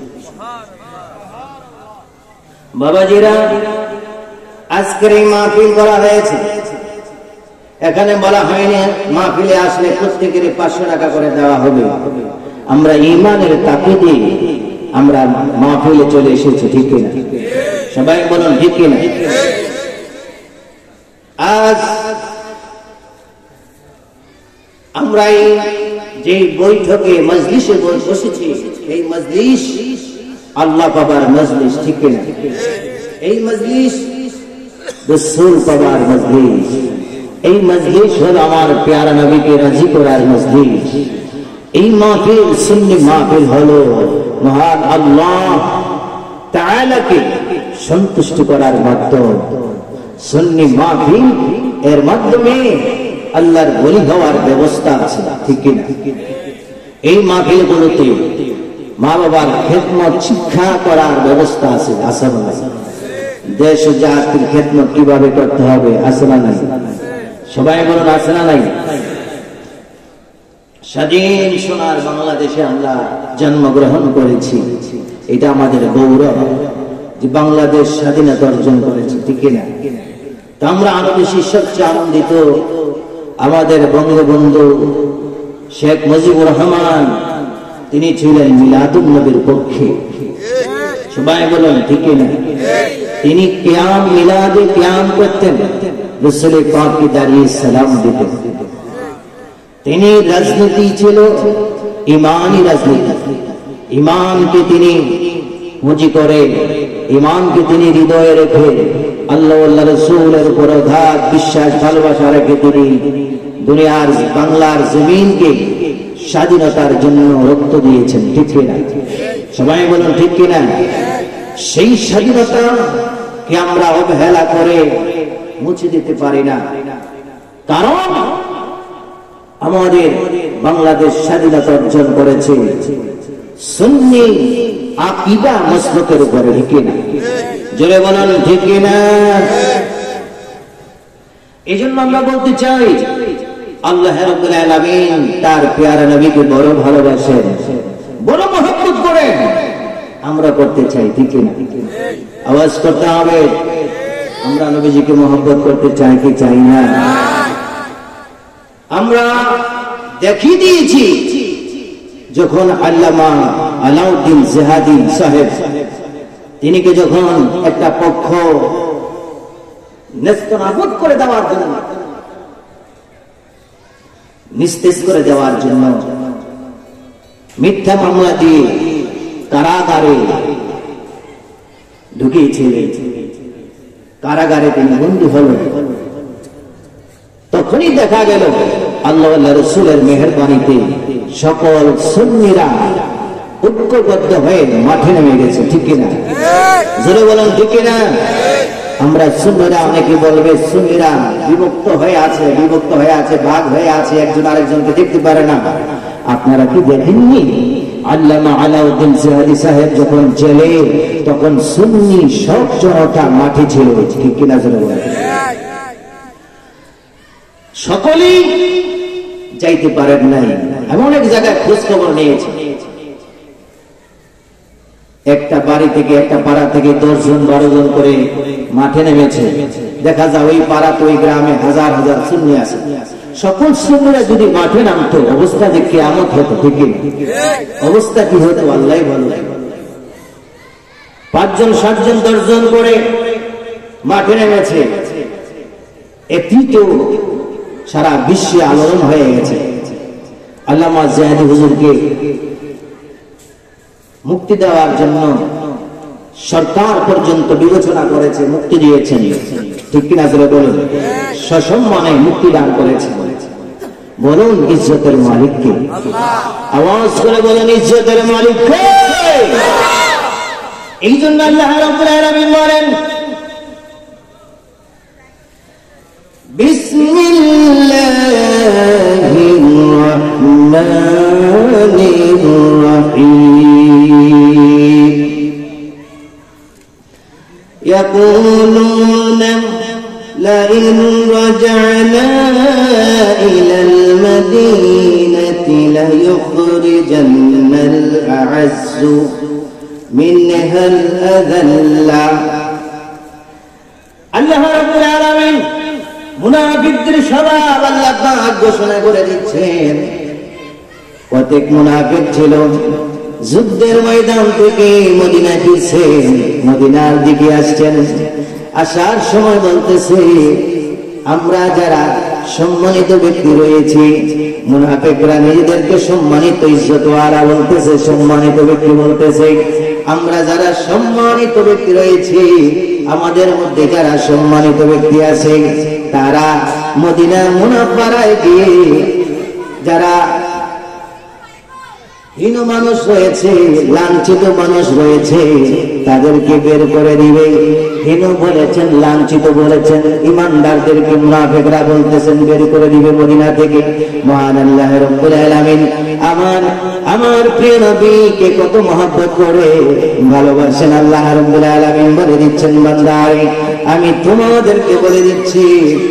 বাবাজিরা, আজকের এই মাহফিল করা হয়েছে, এখানে বলা হয়নি মাহফিলে আসলে প্রত্যেকের 500 টাকা করে দেওয়া হবে। আমরা ঈমানের তাকিদে আমরা মাহফিলে চলে এসেছি, ঠিক না? সবাই বলুন ঠিক না? আজ আমরা যে বৈঠকে মজলিসে বসেছি, এই মজলিস আল্লাহ বাবার মজলিস, ঠিক না? এই মজলিস রাসূল বাবার মজলিস, এই মজলিস হলো আমার প্যারা নবীকে রাজি করার মজলিস। এই মাহফিল সুন্নি মাহফিল হলো মহান আল্লাহ তাআলাকে সন্তুষ্ট করার মাধ্যম। সুন্নি মাহফিল এর মাধ্যমে আল্লাহর ওলি হওয়ার ব্যবস্থা আছে, ঠিক না? এই মাহফিলগুলোতে মা বাবার খেদমত শিক্ষা করার ব্যবস্থা আছে, আছে না? দেশ ও জাতির খেদমত কিভাবে করতে হবে, আছে না নাই? সবাই বলুন আছে না নাই? স্বাধীন সোনার বাংলাদেশে আমরা জন্মগ্রহণ করেছি, এটা আমাদের গৌরব যে বাংলাদেশ স্বাধীনতা অর্জন করেছে, ঠিক না? তা আমরা আরো বেশি সবচেয়ে আনন্দিত আমাদের বঙ্গবন্ধু শেখ মুজিবুর রহমান, তিনি ছিলেন মিলাদুন নবীর পক্ষে। সবাই বলুন ঠিক না? তিনি কিয়াম মিলাদে কিয়াম করতেন, রাসূল পাককে দাঁড়িয়ে সালাম দিতেন। তিনি রাজনীতি ছিল ইমানি রাজনীতি, ইমানকে তিনি পুঁজি করে, ইমানকে তিনি হৃদয়ে রেখে আল্লাহ আল্লাহ রাসূলের উপর অগাধ বিশ্বাস ভালোবাসা রেখে তিনি দুনিয়ার বাংলার জমিনকে স্বাধীনতার জন্য রক্ত দিয়েছেন, ঠিক কিনা? সবাই বলুন ঠিক কিনা? সেই স্বাধীনতাকে আমরা অবহেলা করে মুছে দিতে পারি না, কারণ আমাদের বাংলাদেশ স্বাধীনতা অর্জন করেছে সুন্নি আকীদা মসলকের উপরে, ঠিক কিনা? জোরে বলুন ঠিক কিনা? এই জন্য আমরা বলতে চাই আল্লাহ রাব্বুল আলামিন তার পেয়ারা নবীকে বড় ভালোবাসেন, বড় মহব্বত করেন, আমরা করতে চাই, ঠিক কিনা? আওয়াজ করতে হবে, আমরা নবীজিকে মহব্বত করতে চাই কি চাই না? আমরা দেখিয়ে দিয়েছি যখন আল্লামা আলাউদ্দিন জিহাদি সাহেব তিনিকে যখন একটা পক্ষ নেস্তনাবুদ করে দেওয়ার জন্য, নিস্তেজ করে দেওয়ার জন্য মিথ্যা মামলা দিয়ে কারাগারে ঢুকিয়েছিলেন, কারাগারে তিনি বন্দী হলেন, তখনই দেখা গেল আল্লাহ রাসূলের মেহেরবানিতে সকল সুন্নিরা ঐক্যবদ্ধ হয়ে মাঠে নেমে গেছে, ঠিক কিনা? জোরে বলেন ঠিক কিনা? আমরা সুন্নিরা, অনেকে বলবে সুন্নিরা বিভক্ত হয়ে আছে, বিভক্ত হয়ে আছে, ভাগ হয়ে আছে, একজন আরেকজনকে দেখতে পারে না। আপনারা কি দেখেননি আল্লামা আলাউদ্দিন জিহাদি সাহেব যখন জেলে, তখন সুন্নি সব জনতা মাঠে ছিল, ঠিক কিনা? জোরে বলেন। সকলেই যাইতে পারেন নাই, এমন এক জায়গায় খোঁজ খবর নিয়েছে, একটা বাড়ি থেকে, একটা পাড়া থেকে 10 জন 12 জন করে মাঠে নেমেছে। দেখা যায় ওই পাড়া, ওই গ্রামে হাজার হাজার সুন্নি আছে। সকল সুন্নিরা যদি মাঠে নামতো, অবস্থা যে কিয়ামত হতো, ঠিক না? অবস্থা কি হতো আল্লাহই ভালো। 5 জন 7 জন 10 জন করে মাঠে নেমেছে, এটি তো সারা বিশ্বে আলোড়ন হয়ে গেছে। আল্লামা জিহাদি হুজুরকে মুক্তি দেওয়ার জন্য সরকার পর্যন্ত বিবেচনা করেছে, মুক্তি দিয়েছেন, ঠিক কিনা? বলুন, সসম্মানে মুক্তি দান করেছে। বলুন ইজ্জতের মালিক কে? আওয়াজ করে বলুন ইজ্জতের মালিক কে? এই জন্য আল্লাহ রাব্বুল আলামিন বলেন বিসমিল্লাহির রহমানির রহিম يقولون لئن رجعنا إلى المدينة ليخرجن الأعز منها الأذل আল্লাহ রাব্বুল আলামিন মুনাফিকদের স্বভাব আল্লাহ পাক ঘোষণা করে দিচ্ছেন। কতক মুনাফিক ছিল, যুদ্ধের ময়দান থেকে মদিনায় ফিরছেন, মদিনার দিকে আসছেন, আসার সময় বলতেছে আমরা যারা সম্মানিত ব্যক্তি রয়েছে, মুনাফিকরা নিজেদেরকে সম্মানিত ইজ্জতওয়ালা বলতেছে, সম্মানিত ব্যক্তি বলতেছে, আমরা যারা সম্মানিত ব্যক্তি রয়েছে, আমাদের মধ্যে যারা সম্মানিত ব্যক্তি আছে, তারা মদিনা মুনাফারায় গিয়ে যারা হীন মানুষ রয়েছে, লাঞ্ছিত মানুষ রয়েছে, তাদেরকে বের করে দিবে। হীন বলেছেন, লাঞ্ছিত বলেছেন, ইমানদারদেরকে মুনাফিকরা বলতেছেন বের করে দিবে মদিনা থেকে। মহান আল্লাহ রাব্বুল আলামিন আমার প্রিয় নবীকে কত মহব্বত করে ভালোবাসেন। আল্লাহ রাব্বুল আলামিন বলে দিচ্ছেন, বান্দারে আমি তোমাদেরকে বলে দিচ্ছি,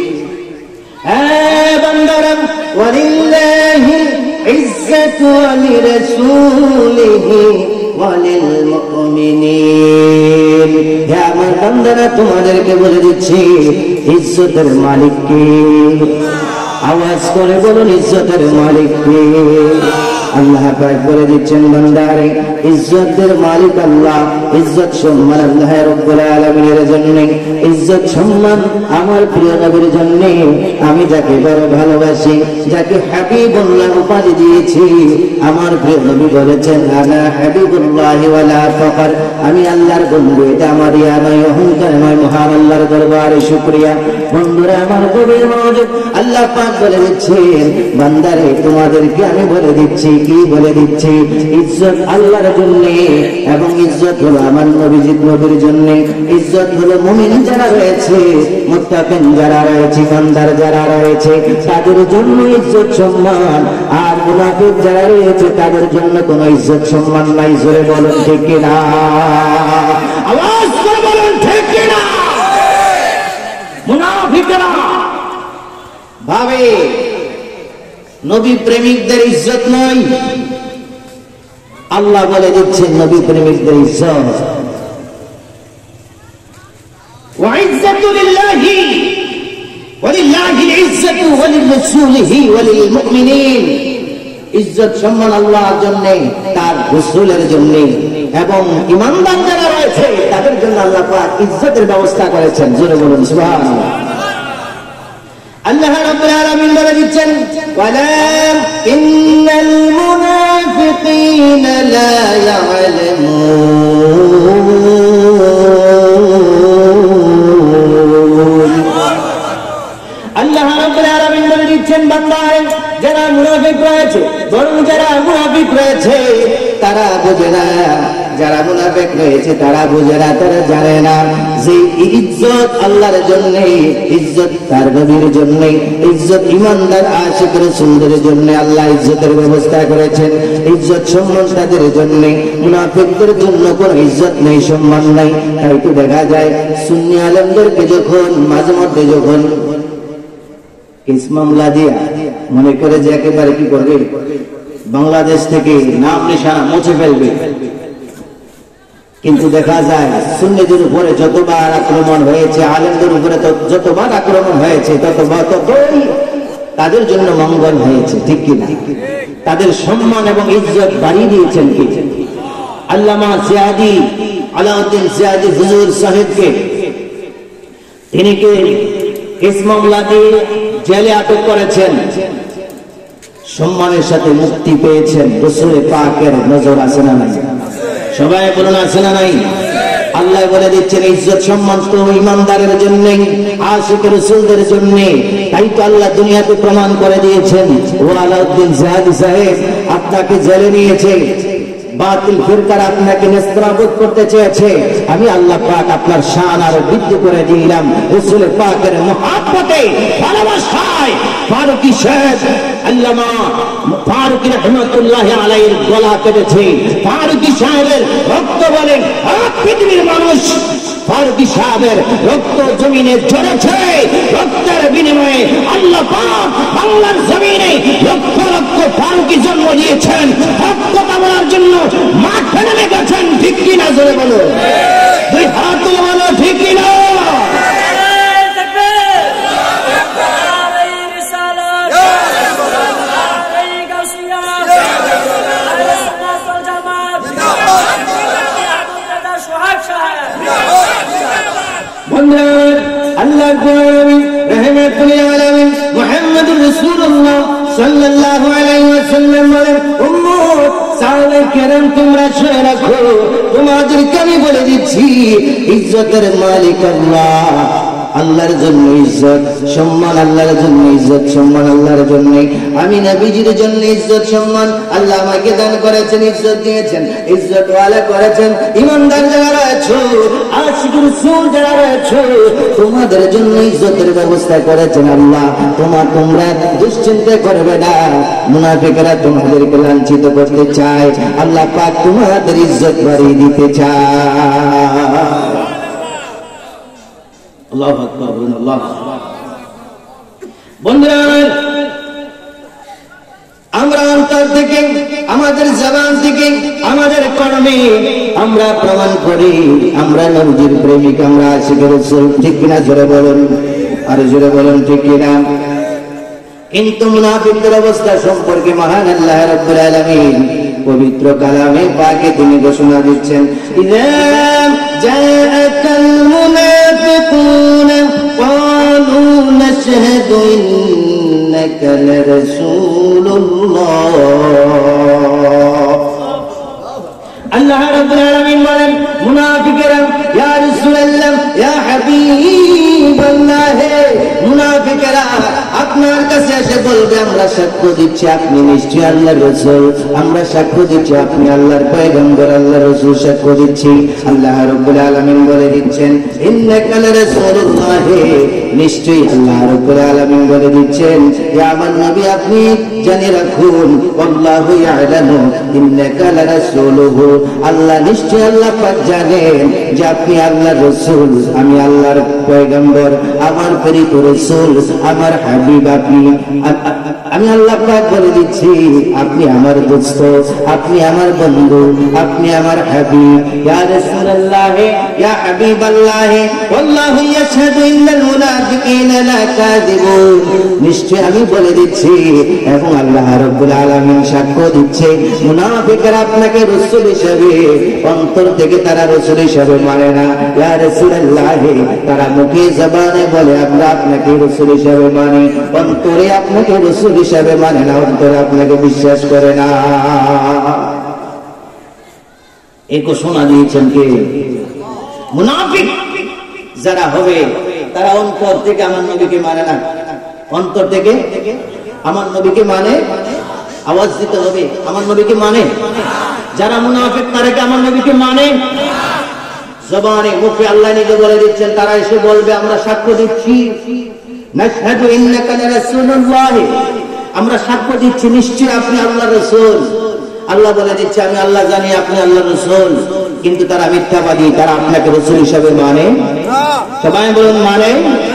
হ্যাঁ বান্দারা, ওয়ালিল্লাহি ইজ্জাতু লিরাসূলিহি ওয়ালিল মুমিনিন। হে আমার বান্দারা, তোমাদেরকে বলে দিচ্ছি ইজ্জতের মালিক কে? আওয়াজ করে বলুন ইজ্জতের মালিক কে? আল্লাহ পাক বলে দিচ্ছেন বান্দারে ইজ্জতের মালিক আল্লাহ, ইজ্জত সম্মান আল্লাহ রাব্বুল আলামিনের জন্য, ইজ্জত সম্মান আমার প্রিয় নবীর জন্য। আমি যাকে বড় ভালোবাসি, যাকে হাবিবুল্লাহ উপাধি দিয়েছি, আমার প্রিয় নবী বলেছেন আনা হাবিবুল্লাহ ওয়ালা ফখর, আমি আল্লাহর বন্ধু, এটা আমার ইয়া নয়, অহংকার নয়, মহান আল্লাহর দরবারে শুকরিয়া। বন্ধুরা আমার গভীর মনোযোগ, আল্লাহ পাক বলে দিচ্ছেন বান্দারে তোমাদেরকে আমি বলে দিচ্ছি, কি বলে দিচ্ছি, ইজ্জত আল্লাহর জন্য এবং ইজ্জত হলো আমার নবীর জন্য, ইজ্জত হলো মুমিন যারা রয়েছে, মুত্তাকিন যারা রয়েছে, ইমানদার যারা রয়েছে তাদের জন্য ইজ্জত সম্মান, আর মুনাফিক যারা রয়েছে তাদের জন্য কোনো ইজ্জত সম্মান নাই। জোরে বলুন ঠিক কিনা, আওয়াজ করে বলুন ঠিক কিনা। মুনাফিকরা ভাবে নবী প্রেমিকদের ইজ্জত নয়, আল্লাহ বলে দিচ্ছেন নবী প্রেমিকদের ইজ্জত। ওয়াইজ্জাতু লিল্লাহি ওয়ালিল্লাহিল ইজ্জাতু ওয়ালিরাসূলিহি ওয়ালিল মুমিনিন, ইজ্জত সম্মান আল্লাহর জন্য, তার রাসূলের জন্য এবং ঈমানদার যারা রয়েছে তাদের জন্য আল্লাহ পাক ইজ্জতের ব্যবস্থা করেছেন। জোরে বলুন সুবহানাল্লাহ। আল্লাহ রাব্বুল আলামিন বলে দিচ্ছেন ওয়ালাকিন্নাল মুনাফিকিনা লা ইয়ালামুন। আল্লাহ রাব্বুল আলামিন বলে দিচ্ছেন বান্দারে যারা মুনাফিক রয়েছে, বরং যারা মুনাফিক রয়েছে তারা বোঝে না, যারা মুনাফিক রয়েছে তারা বোঝে না, তারা জানে না যে ইজ্জত আল্লাহর জন্য, ইজ্জত তার নবীর জন্য, ইজ্জত ইমানদার আশিক রাসূলের জন্য আল্লাহ ইজ্জতের ব্যবস্থা করেছেন। ইজ্জত সম্মান তাদের জন্য, মুনাফিকদের জন্য কোনো ইজ্জত নেই, সম্মান নাই। তাই তো দেখা যায় সুন্নি আলেমদেরকে যখন মাঝে মধ্যে যখন কেস মামলা দিয়া মনে করে যে একেবারে কি করবে, বাংলাদেশ থেকে নাম নিশানা মুছে ফেলবে, কিন্তু দেখা যায় সুন্নিদের উপরে যতবার আক্রমণ হয়েছে, আলেমদের উপরে যতবার আক্রমণ হয়েছে ততই তাদের জন্য মঙ্গল হয়েছে, ঠিক কিনা? তাদের সম্মান এবং ইজ্জত বাড়িয়ে দিয়েছেন কি? আল্লামা জিয়াদি আলাউদ্দিন জিয়াদি হুজুর সাহেবকে তিনি কে কেস মামলা দিয়ে জেলে আটক করেছেন, সম্মানের সাথে মুক্তি পেয়েছেন। রাসূল পাকের নজর আছে না নাই? সবাই বলুন আছে না নাই? আল্লাহ বলে দিচ্ছেন ইজ্জত সম্মান তো ইমানদারের জন্য, আশিক রাসূলদের জন্য। তাই তো আল্লাহ দুনিয়াতে প্রমাণ করে দিয়েছেন ও আলাউদ্দিন জিয়াদি সাহেব আপনাকে জেলে নিয়েছে, বাতিল ফিরকার আপনাকে নেস্তানাবুদ করতে চেয়েছে, আমি আল্লাহ পাক আপনার শান আরো বৃদ্ধি করে দিলাম। রাসূল পাকের মহব্বতে ভালোবাসায় ফারুকী শেখ আল্লামা ফারুকী রাহমাতুল্লাহি আলাইহির গলা কেটেছে। ফারুকী সাহেবের রক্ত বলে পৃথিবীর মানুষ ফারুকী সাহেবের রক্ত জমিনে ঝরেছে, রক্তের বিনিময়ে আল্লাহ পাক বাংলার জমিনে লক্ষ লক্ষ ফারুকী জন্ম দিয়েছেন, রক্ত কামড়ার জন্য মাঠে নেমে গেছেন, ঠিক কিনা? জোরে বলো, দুই হাত তুলে বলো ঠিক কিনা? আল্লাহ রহমাতুল আলামিন মুহাম্মদুর রাসূলুল্লাহ সাল্লাল্লাহু আলাইহি ওয়াসাল্লাম বলেন উম্মত সাহাবায়ে কেরাম তোমরা শুনে রাখো, তোমাদেরকে আমি বলে দিচ্ছি ইজ্জতের মালিক আল্লাহ, আল্লাহর জন্য ইজ্জত সম্মান, আল্লাহর জন্য ইজ্জত সম্মান, আল্লাহর জন্য। আমি নবীজির জন্য ইজ্জত সম্মান আল্লাহ আমাকে দান করেছেন, ইজ্জত দিয়েছেন, ইজ্জত ওয়ালা করেছেন। ইমানদার যারা রয়েছে, আশিক রাসূল যারা রয়েছে, তোমাদের জন্য ইজ্জতের ব্যবস্থা করেছেন আল্লাহ। তোমরা দুশ্চিন্তা করবে না, মুনাফিকরা তোমাদেরকে লাঞ্ছিত করতে চায়, আল্লাহ পাক তোমাদের ইজ্জত বাড়িয়ে দিতে চায়। আল্লাহু আকবার, আল্লাহ। বন্ধুরা আমরা অন্তর থেকে, আমাদের জবান থেকে, আমাদের কর্মে আমরা প্রমাণ করি আমরা নবীর প্রেমিক, আমরা আশিক রাসূল, ঠিক কিনা? জোরে বলুন, আর জোরে বলুন ঠিক কিনা? কিন্তু মুনাফিকদের অবস্থা সম্পর্কে মহান আল্লাহ রাব্বুল আলামিন পবিত্র কালামে পাকে তিনি ঘোষণা দিচ্ছেন, ইযা জাআকাল মুনাফিকুনা ক্বালু নাশহাদু ইন্নাকা লারাসূলুল্লাহ। আল্লাহ রাব্বুল আলামিন বলেন, মুনাফিকেরা ইয়া রাসূলুল্লাহ ইয়া হাবিবাল্লাহ, মুনাফিকেরা আপনার কাছে এসে বলবে, আমরা সাক্ষ্য দিচ্ছি আপনি নিশ্চয়ই আল্লাহর রাসূল, আমরা সাক্ষ্য দিচ্ছি আপনি আল্লাহর পয়গম্বর, আল্লাহর রাসূল সাক্ষ্য দিচ্ছি। আল্লাহ রাব্বুল আলামিন বলে দিচ্ছেন, ইন্নাকা লারাসূলুল্লাহ, নিশ্চয়ই আল্লাহ রাব্বুল আলামিন বলে দিচ্ছেন, ইয়া আমার নবী আপনি জেনে রাখুন, আল্লাহু ইয়ালামু ইন্নাকা লারাসূলুহু, আল্লাহ নিশ্চয়ই আল্লাহ পাক জানেন যে আপনি আল্লাহর রাসূল, আমি আল্লাহর পয়গম্বর, আমার প্রেরিত রাসূল, আমার হাবিব আপনি। আমি আল্লাহ পাক বলে দিচ্ছি আপনি আমার দোস্ত, আপনি আমার বন্ধু, আপনি আমার হাবিব। ইয়া রাসূলুল্লাহ ইয়া হাবিবাল্লাহ ওয়াল্লাহু ইয়াশহাদু ইন্নাল মুনাফিকিনা লাকাযিবুন, নিশ্চয় আমি বলে দিচ্ছি এবং আল্লাহ রাব্বুল আলামিন সাক্ষ্য দিচ্ছে, মুনাফিকরা আপনাকে রাসূল হিসেবে অন্তর থেকে তারা রাসূল হিসেবে মানে না। ইয়া রাসূলুল্লাহ, তারা মুখে জবানে বলে আমরা আপনাকে রাসূল হিসেবে মানি, অন্তরে আপনাকে রাসূল হিসেবে মানে না, অন্তরে আপনাকে বিশ্বাস করে না। এই ঘোষণা দিয়েছেন কে? মুনাফিক যারা হবে তারা অন্তর থেকে আমার নবীকে মানে না, অন্তর থেকে আমার নবীকে মানে, আওয়াজ দিতে হবে, আমার নবীকে মানে। যারা মুনাফিক তারা কি আমার নবীকে মানে? জবানে মুখে আল্লাহ নিজে বলে দিচ্ছেন, তারা এসে বলবে আমরা সাক্ষ্য দিচ্ছি, নাশহাদু ইন্নাকা লারাসূলুল্লাহ, আমরা সাক্ষ্য দিচ্ছি নিশ্চয়ই আপনি আল্লাহর রাসূল। আল্লাহ বলে দিচ্ছে আমি আল্লাহ জানি আপনি আল্লাহর রাসূল, কিন্তু তারা মিথ্যাবাদী, তারা আপনাকে রাসূল হিসেবে মানে। সবাই বলুন মানে।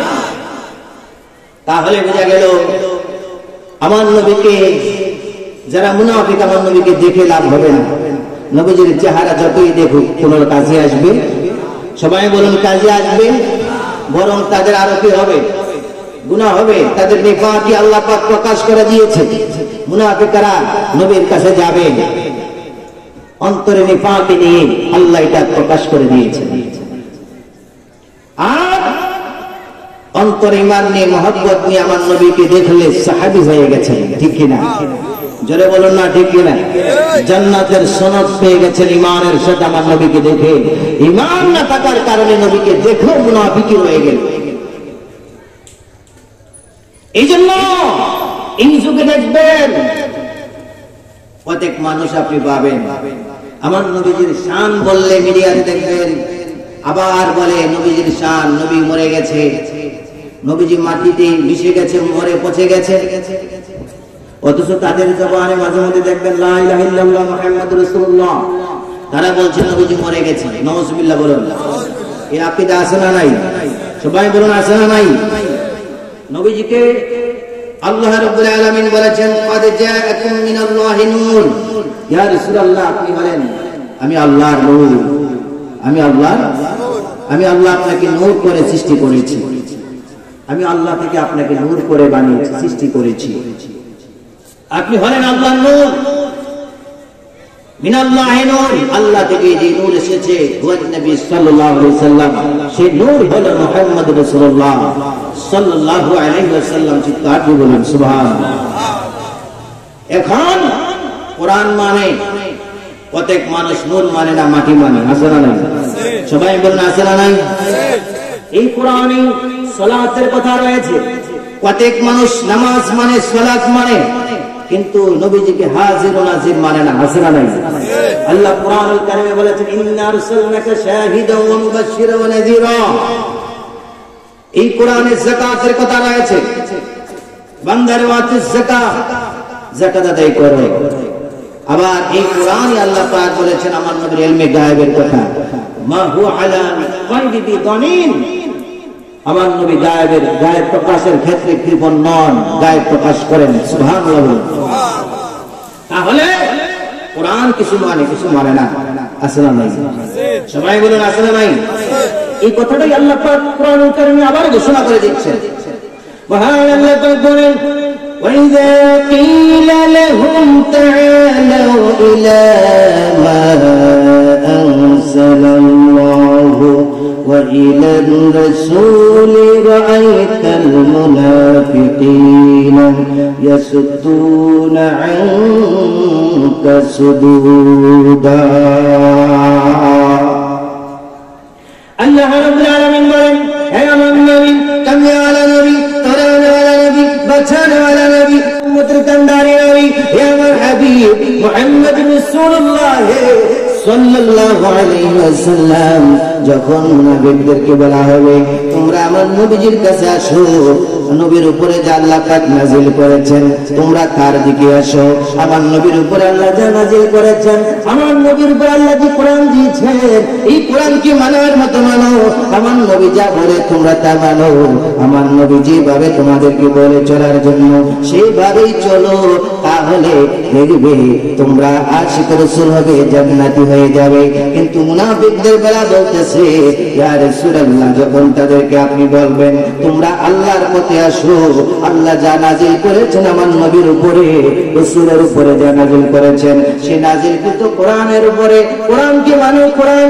তাহলে বোঝা গেল আমার নবীকে, যারা মুনাফিক আমার নবীকে দেখে লাভ হবে না। নবীজির চেহারা যতই দেখুক কোন কাজে আসবে? সবাই বলুন কাজে আসবে, বরং তাদের আরো কি হবে? গুনাহ হবে। তাদের নিফাকি আল্লাহ পাক প্রকাশ করে দিয়েছে। মুনাফিকরা নবীর কাছে যাবে অন্তরে নিফাকি নিয়ে, আল্লাহ এটা প্রকাশ করে দিয়েছে। আর অন্তরে ঈমান নিয়ে মহব্বত নিয়ে আমার নবীকে দেখলে সাহাবী হয়ে গেছেন, ঠিক কিনা? জোরে বলুন না ঠিক কিনা? জান্নাতের সনদ পেয়ে গেছেন ঈমানের সাথে আমার নবীকে দেখে। ঈমান না থাকার কারণে নবীকে দেখে মুনাফিকি হয়ে গেল। এই জন্য এই যুগে দেখবেন প্রত্যেক মানুষ আপনি পাবেন আমার নবীজির শান বললে মিডিয়াতে দেখবেন আবার বলে নবীজির শান, নবী মরে গেছে, নবীজি মাটিতে মিশে গেছে, মরে পচে গেছে। অথচ তাদের জবানে মাঝে মধ্যে দেখবেন লা ইলাহা ইল্লাল্লাহ মুহাম্মাদুর রাসূলুল্লাহ, তারা বলছে নবীজি মরে গেছে। নাউযুবিল্লাহ বলুন। এই আকীদা আছে না নাই? সবাই বলুন আছে না নাই? নবীজিকে আল্লাহ রাব্বুল আলামিন বলেছেন ক্বাদ জাআকুম মিনাল্লাহি নূর, ইয়া রাসূলুল্লাহ আপনি বলেন আমি আল্লাহর নূর, আমি আল্লাহ আপনাকে নূর করে সৃষ্টি করেছি, আমি আল্লাহ থেকে আপনাকে নূর করে বানিয়েছি, সৃষ্টি করেছি। আপনি হলেন আল্লাহর নূর, মিনাল্লাহি নূর, আল্লাহ থেকে যে নূর এসেছে হুয়ান নবী সাল্লাল্লাহু আলাইহি ওয়াসাল্লাম, সেই নূর হলো মুহাম্মদ রাসূলুল্লাহ সাল্লাল্লাহু আলাইহি ওয়াসাল্লাম। চিৎকার দিয়ে বলুন সুবহানাল্লাহ। এখন কোরআন মানে, প্রত্যেক মানুষ নূর মানে না, মাটি মানে। আছে না নাই? সবাই বলুন আছে না নাই? এই কোরআনে সালাতের কথা রয়েছে। প্রত্যেক মানুষ নামাজ মানে, সালাত মানে, কিন্তু নবীজিকে হাজির ও নাজির মানে না। আছে না নাই? আল্লাহ কোরআনুল কারীমে বলেছেন ইন্না আরসালনাকা শাহিদাও ওয়া মুবাশশিরাও ওয়া নাযীরা। এই কোরআনে যাকাতের কথা রয়েছে। বান্দারে ওয়াতিস যাকাত, যাকাত আদায় করো। আবার এই কোরআনে আল্লাহ পাক বলেছেন আমার নবীর ইলমে গায়েবের কথা, মা হুয়া আলা গায়বি বিদানিন, আমার নবী গায়েবের, গায়েব প্রকাশের ক্ষেত্রে কৃপণ নন, গায়েব প্রকাশ করেন। সুবহানাল্লাহ। তাহলে কোরআন কিছু মানে, কিছু মানে না। আছে না নাই? সবাই বলুন আছে না নাই? এই কথাটাই আল্লাহ পাক কোরআনুল কারীমে আবার ঘোষণা করে দিচ্ছেন। মহান আল্লাহ পাক বলেন وإذا قيل لهم تعالوا إلى ما أنزل الله وإلى الرسول رأيت المنافقين يصدون عنك صدودا الله رب العالمين বলেন হে আমার নবী কামিয়ালা নবী তরানওয়ালা নবী বাঁচানোওয়ালা নবী উম্মতের কান্ডারি নবী হে আমার হাবিব মুহাম্মদ রাসূলুল্লাহ সাল্লাল্লাহু আলাইহি ওয়াসাল্লাম যখন মুনাফিকদেরকে বলা হবে তোমরা আমার নবীজির কাছে আসো নবীর উপরে যা আল্লাহ পাক নাযিল করেছেন তোমরা তার দিকে আসো আমার নবীর উপরে আল্লাহ যা নাযিল করেছেন আমার নবীর উপরে আল্লাহ যে কোরআন দিয়েছেন এই কোরআনকে মানার মতো মানো আমার নবী যা বলে তোমরা তা মানো আমার নবী যেভাবে তোমাদেরকে বলে চলার জন্য সেইভাবেই চলো তাহলে দেখবে তোমরা আশিক রাসূল হবে জান্নাতি হয়ে যাবে কিন্তু মুনাফিকদের বেলা বলতেছে ইয়া রাসূলুল্লাহ যখন তাদেরকে আপনি বলবেন তোমরা আল্লাহর পথে আসো আল্লাহ যা নাযিল করেছেন আমার নবীর উপরে রাসূলের উপরে যা নাযিল করেছেন সে নাযিলকৃত কোরআনের উপরে কোরআনকে মানো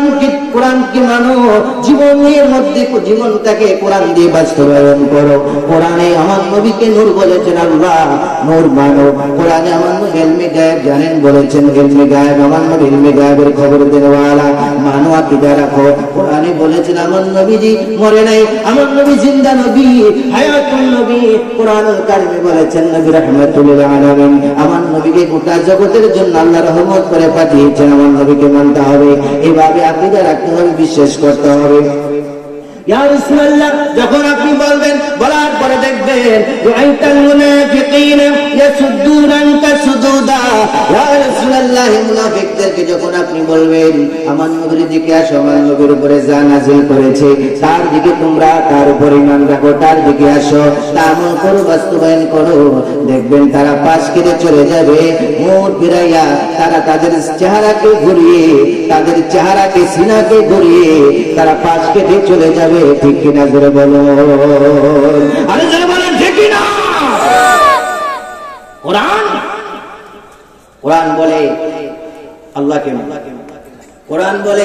কোরআনকে মানো জীবনের মধ্যে জীবনটাকে কোরআন দিয়ে বাস্তবায়ন করো কোরআনে আমার নবীকে নূর বলেছেন আল্লাহ নূর মানো কোরআনে আমার নবী ইলমে গায়েব জানেন বলেছেন ইলমে গায়েব আমার নবী ইলমে গায়েবের খবর দেওয়ালা মানো আকীদা রাখো কোরআনে বলেছেন আমার নবীজি মরে নাই আমার নবী জিন্দা নবী হায়াতুন নবী কোরআনুল কারীমে বলেছেন নবী রাহমাতুল লিল আলামিন আমার নবীকে গোটা জগতের জন্য আল্লাহ রহমত করে পাঠিয়েছেন আমার নবীকে মানতে হবে এভাবে আকীদা রাখতে হবে বিশ্বাস করতে হবে ইয়া রাসূলুল্লাহ যখন আপনি বলবেন বলার পরে দেখবেন রাআইতাল মুনাফিকিনা ইয়াসুদ্দুনা আনকা সুদুদা ইয়া রাসূলুল্লাহ মুনাফিকদেরকে যখন আপনি বলবেন আমার নবীর দিকে আসো আমার নবীর উপরে যা নাযিল করেছে তার দিকে তোমরা তার উপর ঈমান রাখো তার দিকে আসো তা আমল করো বাস্তবায়ন করো দেখবেন তারা পাশ কেটে চলে যাবে মুখ ফিরাইয়া তারা তাদের চেহারাকে ঘুরিয়ে তাদের চেহারাকে সিনাকে ঘুরিয়ে তারা পাশ কেটে চলে যাবে ঠিক কিনা জোরে বলো আরে জোরে বলেন ঠিক কিনা কোরআন বলে আল্লাহকে মানো কোরআন বলে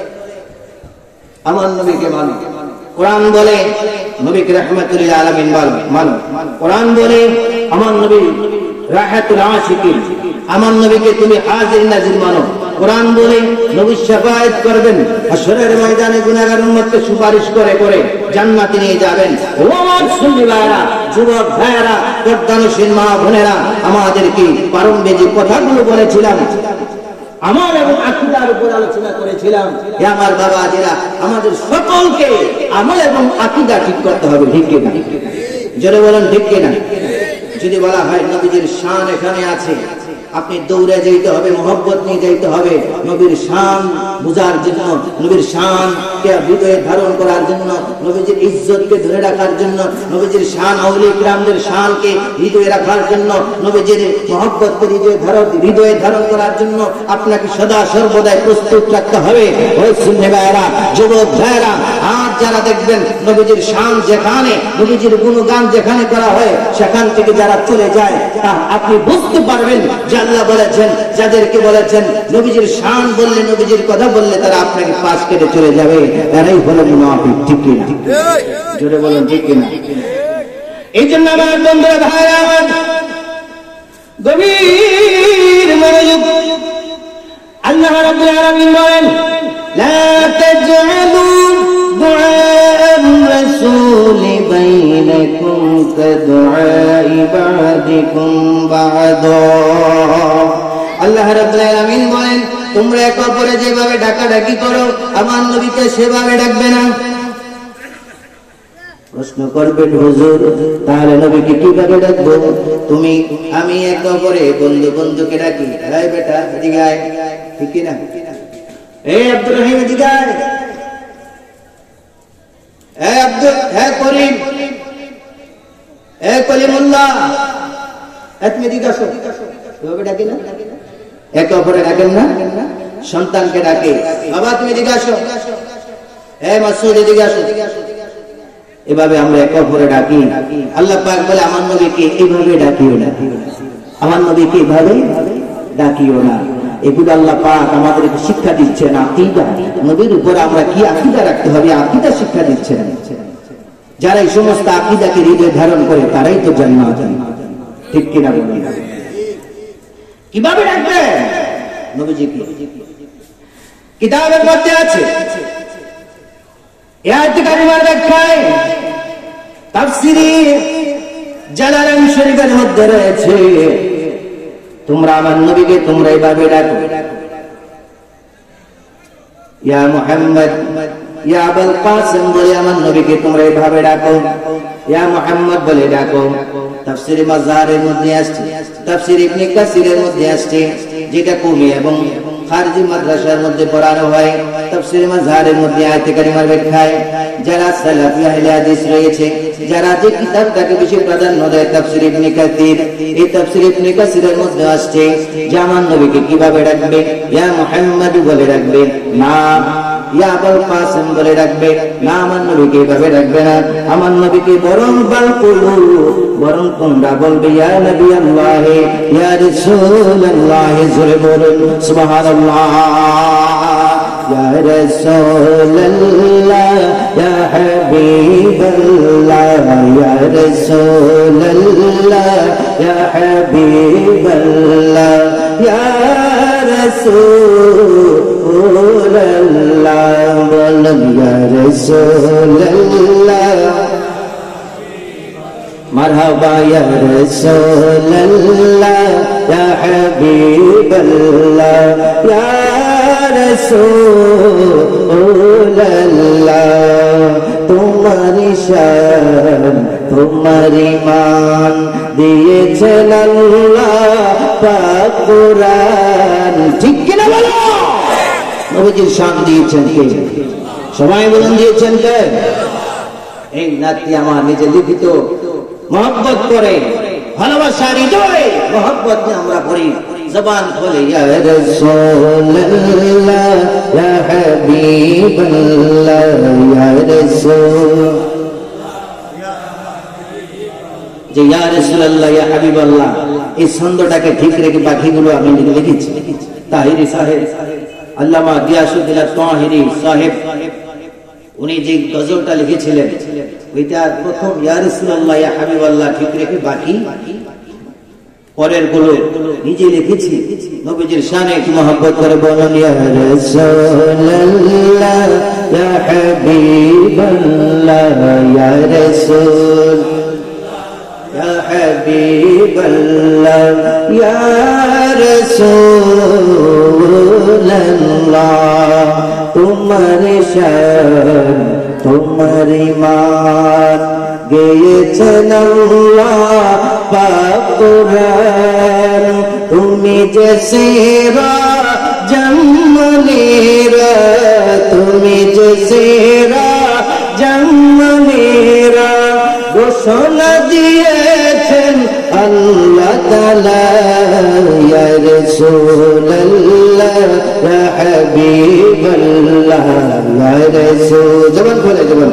আমার নবীকে মানো কোরআন বলে নবীকে রাহমাতুল লিল আলামিন মানো কোরআন বলে আমার নবী রাহাতুল আশিকিন আমার নবীকে তুমি হাজির নাজির মানো কোরআন বলে নবী শাফাআত করবেন হাশরের ময়দানে গুনাহগার উম্মতকে সুপারিশ করে করে জান্নাতে নিয়ে যাবেন ও আমার সুন্নি ভাইরা যুবক ভাইরা পর্দানশীল মা বোনেরা আমাদেরকে প্রারম্ভে যে কথাগুলো বলেছিলাম আমল এবং আকীদার উপর আলোচনা করেছিলাম হে আমার বাবাজিরা আমাদের সকলকে আমল এবং আকীদা ঠিক করতে হবে ঠিক কি না জোরে বলেন ঠিক কি না যদি বলা হয় নবীজির শান এখানে আছে আপনি দৌড়ে যেতে হবে মহব্বত নিয়ে যেতে হবে নবীর শান বুঝার জন্য নবীর শান কে হৃদয়ে ধারণ করার জন্য নবীজির ইজ্জতকে ধরে রাখার জন্য নবীজির শান আউলিয়া কিরামদের শানকে হৃদয়ে রাখার জন্য নবীজির মহব্বতকে হৃদয়ে ধারণ করার জন্য আপনাকে সদা সর্বদাই প্রস্তুত রাখতে হবে ওই সুন্নি ভাইরা যুবক ভাইরা আজ যারা দেখবেন নবীজির শান যেখানে নবীজির গুণগান যেখানে করা হয় সেখান থেকে যারা চলে যায় তা আপনি বুঝতে পারবেন যে আল্লাহ বলেছেন যাদেরকে বলেছেন নবীজির শান বললে নবীজির কথা বললে তারা আপনাকে পাশ কেটে চলে যাবে এরাই হলো মুনাফিক ঠিক কি না জোরে বলেন ঠিক কি না এই জন্য আমার বন্ধুরা ভাইরা আমার গভীর মনোযোগ আল্লাহ রাব্বুল আলামিন বলেন লা তাজআলু দুআআর রাসূল বাইনাকুম কাদুআই বা'দিকুম বা'দা আল্লাহ রাব্বুল আলামিন বলেন তোমরা একে অপরে যেভাবে ডাকাডাকি করো আমার নবীকে সেভাবে ডাকবে না প্রশ্ন করবেন হুজুর তাহলে নবীকে কিভাবে ডাকবো তুমি আমি একে অপরে বন্ধুকে ডাকি এই বেটা এদিকে আয় ঠিক কি না এই আব্দুর রহিম এদিকে আয় এই আব্দুল করিম এই কলিমুল্লাহ তুমি এদিকে আসো এভাবে ডাকি না একে অপরে ডাকেন না সন্তানকে ডাকে বাবা তুমি এদিকে আসো এই মাসুদ এদিকে আসো এভাবে আমরা একে অপরে ডাকি। আল্লাহ পাক বলে আমার নবীকে এইভাবে ডাকিও না, আমার নবীকে এইভাবে ডাকিও না। এগুলো আল্লাহ পাক আমাদেরকে শিক্ষা দিচ্ছেন। আকীদা, নবীর উপর আমরা কি আকীদা রাখতে হবে, আকীদা শিক্ষা দিচ্ছেন। যারা এই সমস্ত আকীদাকে হৃদয়ে ধারণ করে তারাই তো জান্নাত, ঠিক কিনা বলেন? কিভাবে ডাকবে নবীজিকে? কিতাবের মধ্যে আছে, এই আয়াত কারিমার ব্যাখ্যায় তাফসীরে জালালাইন শরীফের মধ্যে রয়েছে, তোমরা আমার নবীকে তোমরা এইভাবে ডাকো, ইয়া মুহাম্মদ, ইয়া আবুল কাসিম বলে আমার নবীকে তোমরা এইভাবে ডাকো, ইয়া মুহাম্মদ বলে ডাকো। তাফসীরে মাজারের মধ্যে আসছে, তাফসীর ইবনে কাসিরের মধ্যে আসছে, যেটা কওমি এবং খারজি মাদ্রাসার মধ্যে পড়ানো হয়। তাফসীর মাজারের মধ্যে আয়াতে কারিমার ব্যাখ্যায় যারা সালাফি আহলে হাদিস রয়েছে, যারা যে কিতাবটাকে বেশি প্রাধান্য দেয়, তাফসীর ইবনে কাসির, এই তাফসীর ইবনে কাসিরের মধ্যে আসছে যে আমার নবীকে কিভাবে ডাকবে, ইয়া মুহাম্মদ বলে ডাকবে না, ইয়া আবুল কাসিম বলে ডাকবে না, আমার নবীকে এভাবে ডাকবে না। আমার নবীকে বরং বালকুলু, বরং তোমরা বলবে ইয়া নবী আল্লাহ, ইয়া রাসূলুল্লাহ, জোরে বলুন সুবহানাল্লাহ। ইয়া রাসূলুল্লাহ, ইয়া হাবিবাল্লাহ, ইয়া রাসূলুল্লাহ, ইয়া হাবিবাল্লাহ, ইয়া রাসূলুল্লাহ, বলুন ইয়া রাসূলুল্লাহ, মারহাবা ইয়া রাসূলুল্লাহ, ইয়া হাবিবাল্লাহ, ইয়া রাসূলুল্লাহ। তোমারি শান তোমারি মান দিয়েছেন আল্লাহ পাক কুরআন, ঠিক কিনা বলো? নবীজির শান দিয়েছেন কে? সবাই বলুন দিয়েছেন কে? এই নাতি আমার নিজে লিখিত মহব্বত করে, ভালোবাসার হৃদয়ে মহব্বত নিয়ে আমরা পড়ি, জবান খুলে ইয়া রাসূলুল্লাহ, ইয়া হাবিবাল্লাহ, ইয়া রাসূল, যে ইয়া রাসূলুল্লাহ, ইয়া হাবিবাল্লাহ, এই ছন্দটাকে ঠিক রেখে বাকিগুলো আমি লিখেছি। তাহিরি সাহেব, আল্লামা গিয়াসউদ্দিন তাহিরি সাহেব, উনি যে গজলটা লিখেছিলেন ওইটা প্রথম ইয়া রাসূলুল্লাহ, ইয়া হাবিবাল্লাহ ঠিক রেখে বাকি পরের গুলো নিজে লিখেছি। নবীজির শানে একটু মহব্বত করে বলুন ইয়া রাসূলুল্লাহ, ইয়া হাবিবাল্লাহ, ইয়া রাসূল, ইয়া হাবিবাল্লাহ, ইয়া রাসূলুল্লাহ। তোমার শান তোমার মান গেয়েছেন আল্লাহ পাক কুরআন, তুমি যে সেরা জামনেরা, তুমি যে সেরা জামনেরা, ঘোষণা দিয়েছেন আল্লাহ তাআলা, ইয়া রাসূলুল্লাহ, ইয়া হাবিবাল্লাহ, ইয়া রাসূল, জবান খুলে জবান।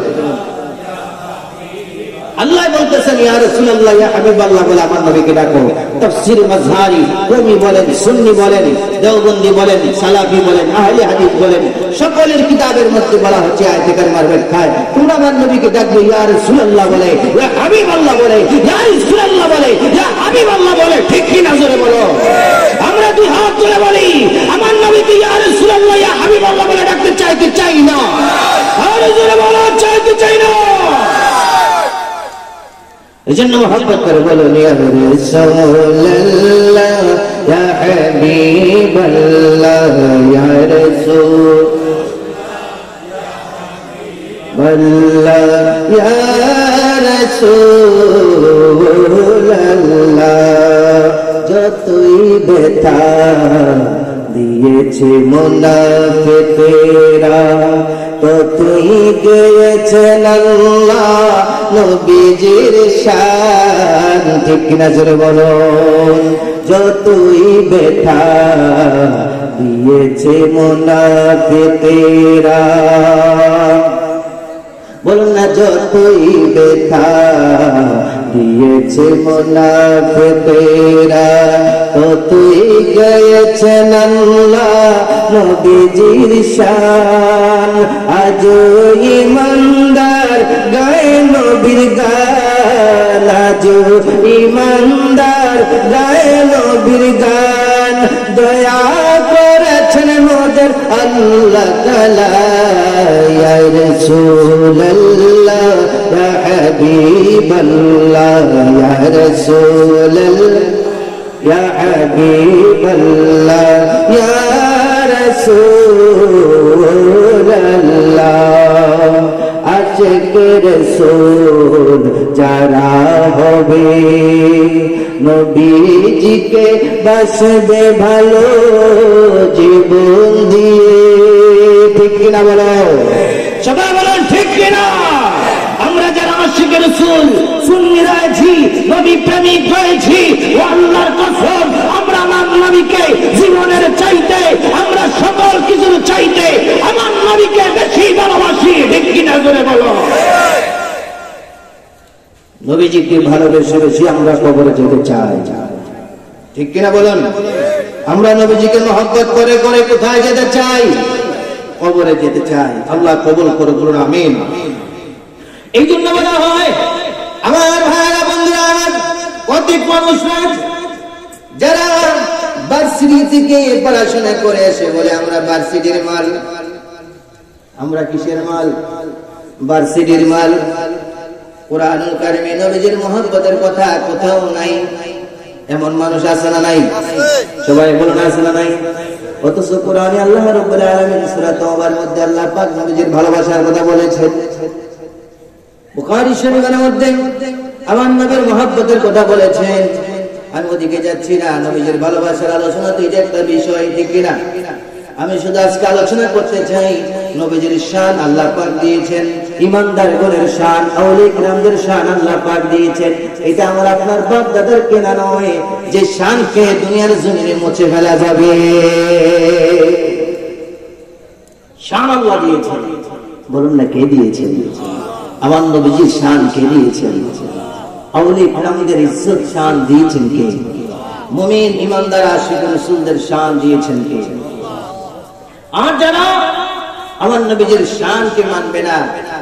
আল্লাহ বলতেছেন ইয়া রাসূলুল্লাহ, ইয়া হাবিবাল্লাহ বলে আমার নবীকে ডাকো। তাফসীর মাযহারি, কওমি বলেন, সুন্নি বলেন, দেওবন্দি বলেন, সালাফি বলেন, আহলে হাদিস বলেন, সকলের কিতাবের মধ্যে বলা হচ্ছে আয়াতে কারিমার ব্যাখ্যায় তোমরা আমার নবীকে ডাকবে ইয়া রাসূলুল্লাহ বলে, ইয়া হাবিবাল্লাহ বলে, ইয়া রাসূলুল্লাহ বলে, ইয়া হাবিবাল্লাহ বলে, ঠিক কি না জোরে বলো? আমরা দুই হাত তুলে বলি আমার নবীকে ইয়া রাসূলুল্লাহ, ইয়া হাবিবাল্লাহ বলে ডাকতে চাই কি চাই না? আর জোরে বলো চাই কি চাই না? এজন্য মহব্বত করে বলুন ইয়া রাসূলুল্লাহ, ইয়া হাবিবাল্লাহ, ইয়া রাসূলুল্লাহ, ইয়া রাসূলুল্লাহ। যতই ব্যথা দিয়েছে মুনাফিকরা, ততই গেয়েছেন আল্লাহ নবীজির শান, ঠিক কিনা জোরে বলুন? যতই ব্যথা দিয়েছে মুনাফিকরা, বলুন না যতই ব্যথা দিয়েছে মুনাফিকেরা ততই গেয়েছেন আল্লাহ নবীজির শান। আজ ইমানদার গায়ে নবীর গান, আজ ইমানদার গায়ে নবীর গান। দয়া করেছেন মোদের আল্লাহ তাআলা, ইয়া রাসূলুল্লাহ ইয়া হাবিবাল্লাহ, ইয়া রাসূলুল্লাহ ইয়া হাবিবাল্লাহ, ইয়া রাসূলুল্লাহ। আজকে রাসূল যারা হবে নবীজিকে বাসবে ভালো জীবন দিয়ে। ঠিক কিনা বলো, সবাই বলেন ঠিক কিনা? আমরা যারা আশিকের রাসূল সুন্নিরা আছি, নবী প্রেমিক হয়েছি, ও আল্লাহর কসম আমরা আমার নবীকে জীবনের চাইতে, আমরা সকল কিছুর চাইতে আমার নবীকে বেশি ভালোবাসি। ঠিক কিনা জোরে বলো। নবীজিকে ভালোবেসে বেশি আমরা কবরে যেতে চাই। ঠিক কিনা বলুন? আমরা নবীজিকে মহব্বত করে করে কোথায় যেতে চাই? কবরে যেতে চাই। আল্লাহ কবুল করে বলুন আমিন। এই জন্য বলা হয় আমার ভাইরা বন্ধুরা, আমার অধিক মানুষ যারা ভার্সিটি থেকে পড়াশোনা করে এসে বলে আমরা ভার্সিটির মাল। আমরা কিসের মাল? ভার্সিটির মাল। কুরআনুল কারীমে নবীজির মহব্বতের কথা কোথাও নাই। এমন মানুষ আছে না নাই? সবাই বলুন আছে না নাই? অথচ কুরআনে আল্লাহ রাব্বুল আলামিন সূরা তাওবার মধ্যে আল্লাহ পাক নবীজির ভালোবাসার কথা বলেছেন। বুখারী শরীফের মধ্যে আমার নবীর মহব্বতের কথা বলেছেন। আমি ওদিকে যাচ্ছি না, নবীজির ভালোবাসার আলোচনা তো এটা একটা বিষয়। ঠিক কিনা? আমি শুধু আজকে আলোচনা করতে চাই নবীজির শান আল্লাহ পাক দিয়েছেন, ইমানদারগণের শান, আউলিয়া কিরামদের শান আল্লাহ পাক দিয়েছেন। এটা আমার আপনার বাপ দাদার কেনা নয়, যে শানকে দুনিয়ার জমিনে মুছে ফেলা যাবে। শান আল্লাহ দিয়েছেন। বলুন না কে দিয়েছেন? আমার নবীজির শান কে দিয়েছেন? আউলিয়া কিরামদের ইজ্জত শান দিয়েছেন কে? মুমিন ইমানদার আশিক রাসূলদের শান দিয়েছেন কে? আর যারা আমার নবীজির শানকে মানবে না,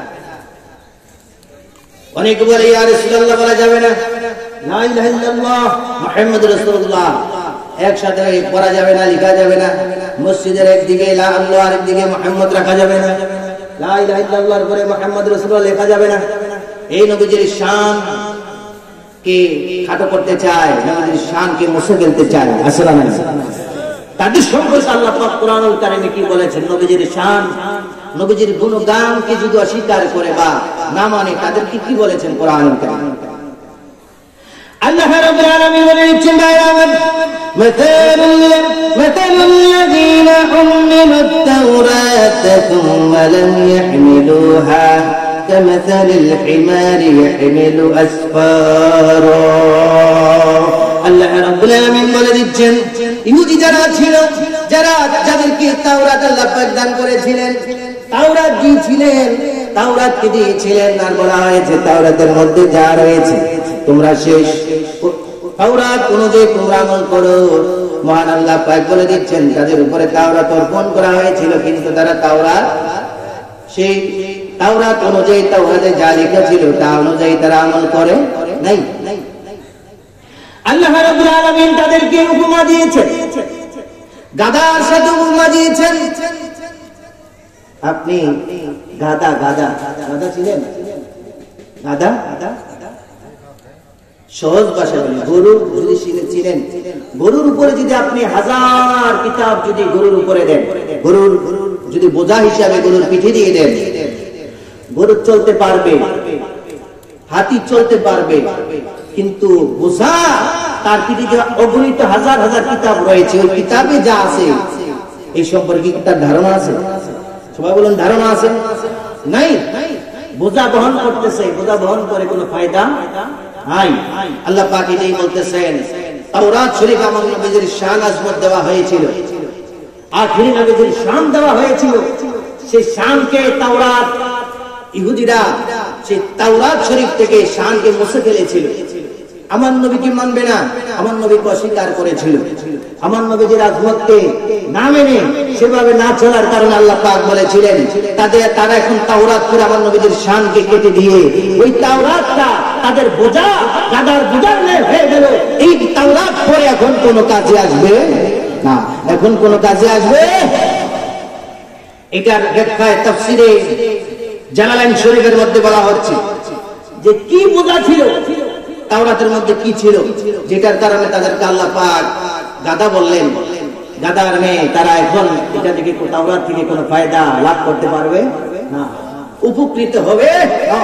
অনেকে বলে ইয়া রাসূলুল্লাহ বলা যাবে না, লা ইলাহা ইল্লাল্লাহ মুহাম্মাদুর রাসূলুল্লাহ একসাথে পড়া যাবে না, লেখা যাবে না। মসজিদের একদিকে লা আল্লাহ আর একদিকে মুহাম্মদ রাখা যাবে না। লা ইলাহা ইল্লাল্লাহর পরে মুহাম্মাদুর রাসূলুল্লাহ লেখা যাবে না। এই নবীজির শান কে খাটো করতে চায়, নবীজির শানকে মুছে ফেলতে চায়। আসসালামু আলাইকুম। তাদের সম্পর্কে আল্লাহ পাক কুরআনুল কারীমে কি বলেছেন? নবীজির শান, নবীজির গুণগানকে যদি অস্বীকার করে বা না মানে তাদেরকে কি বলেছেন কুরআনুল কারীমে? আল্লাহ রাব্বুল আলামিন বলেছেন মাতালুল্লাযীনা হুমিলুত তাওরাতা সুম্মা লাম ইয়াহমিলুহা কামাসালিল হিমারি ইয়াহমিলু আসফারা। আল্লাহ রাব্বুল আলামিন বলে দিচ্ছেন ইহুদি যারা ছিল, যাদেরকে তাওরাত আল্লাহ পাক দান করেছিলেন, তাওরাত দিয়েছিলেন, তাওরাতকে দিয়েছিলেন, আর বলা হয়েছে তাওরাতের মধ্যে যা রয়েছে তোমরা শেষ তাওরাত অনুযায়ী তোমরা আমল করো। মহান আল্লাহ পাক বলে দিচ্ছেন তাদের উপরে তাওরাত অর্পণ করা হয়েছিল, কিন্তু তারা তাওরাত সেই তাওরাত অনুযায়ী, তাওরাতে যা লেখা ছিল তা অনুযায়ী তারা আমল করে নাই। আল্লাহ রাব্বুল আলামিন তাদেরকে উপমা দিয়েছেন, গাধার সাথে উপমা দিয়েছেন। আপনি গাধা ছিলেন? গাধা সহজ ভাষা বলি, গরু যদি ছিলেন, গরুর উপরে যদি আপনি 1000 কিতাব যদি গরুর উপরে দেন, গরুর যদি বোঝা হিসাবে গরুর পিঠে দিয়ে দেন, গরু চলতে পারবে, হাতি চলতে পারবে, কিন্তু বোঝা তার পিঠে যে অগণিত 1000 কিতাব রয়েছে, ওই কিতাবে যা আছে এই সম্পর্কে তার ধারণা আছে? সবাই বলুন ধারণা আছে? নাই। বোঝা বহন করতেছে, বোঝা বহন করে কোনো ফায়দা নাই। আল্লাহ পাক এটাই বলতেছেন, তাওরাত শরীফ আমার নবীজির শান আজমত দেওয়া হয়েছিল, আখিরি নবীজির শান দেওয়া হয়েছিল। সেই শানকে তাওরাত ইহুদিরা সেই তাওরাত শরীফ থেকে শানকে মুছে ফেলেছিল। আমার নবীকে মানবে না, আমার নবীকে অস্বীকার করেছিল। আমার নবীর আজমতকে না মেনে সেভাবে না চলার কারণে আল্লাহ পাক বলেছিলেন তারা এখন তাওরাত করে আমার নবীর শানকে কেটে দিয়ে ওই তাওরাতটা তাদের বোঝা গাদার বোঝার ন্যায় হয়ে গেল। এই তাওরাত পরে এখন কোনো কাজে আসবে না, এখন কোনো কাজে আসবে। এটার ব্যাখ্যায় তাফসিরে জালালাইন শরীফের মধ্যে বলা হচ্ছে যে কি বোঝা ছিল তাওরাতের মধ্যে, কি ছিল যেটার কারণে তাদেরকে আল্লাহ পাক গাদা বললেন। গাদার মেয়ে তারা এখন এটা থেকে তাওরাত থেকে কোনো ফায়দা লাভ করতে পারবে না, উপকৃত হবে না।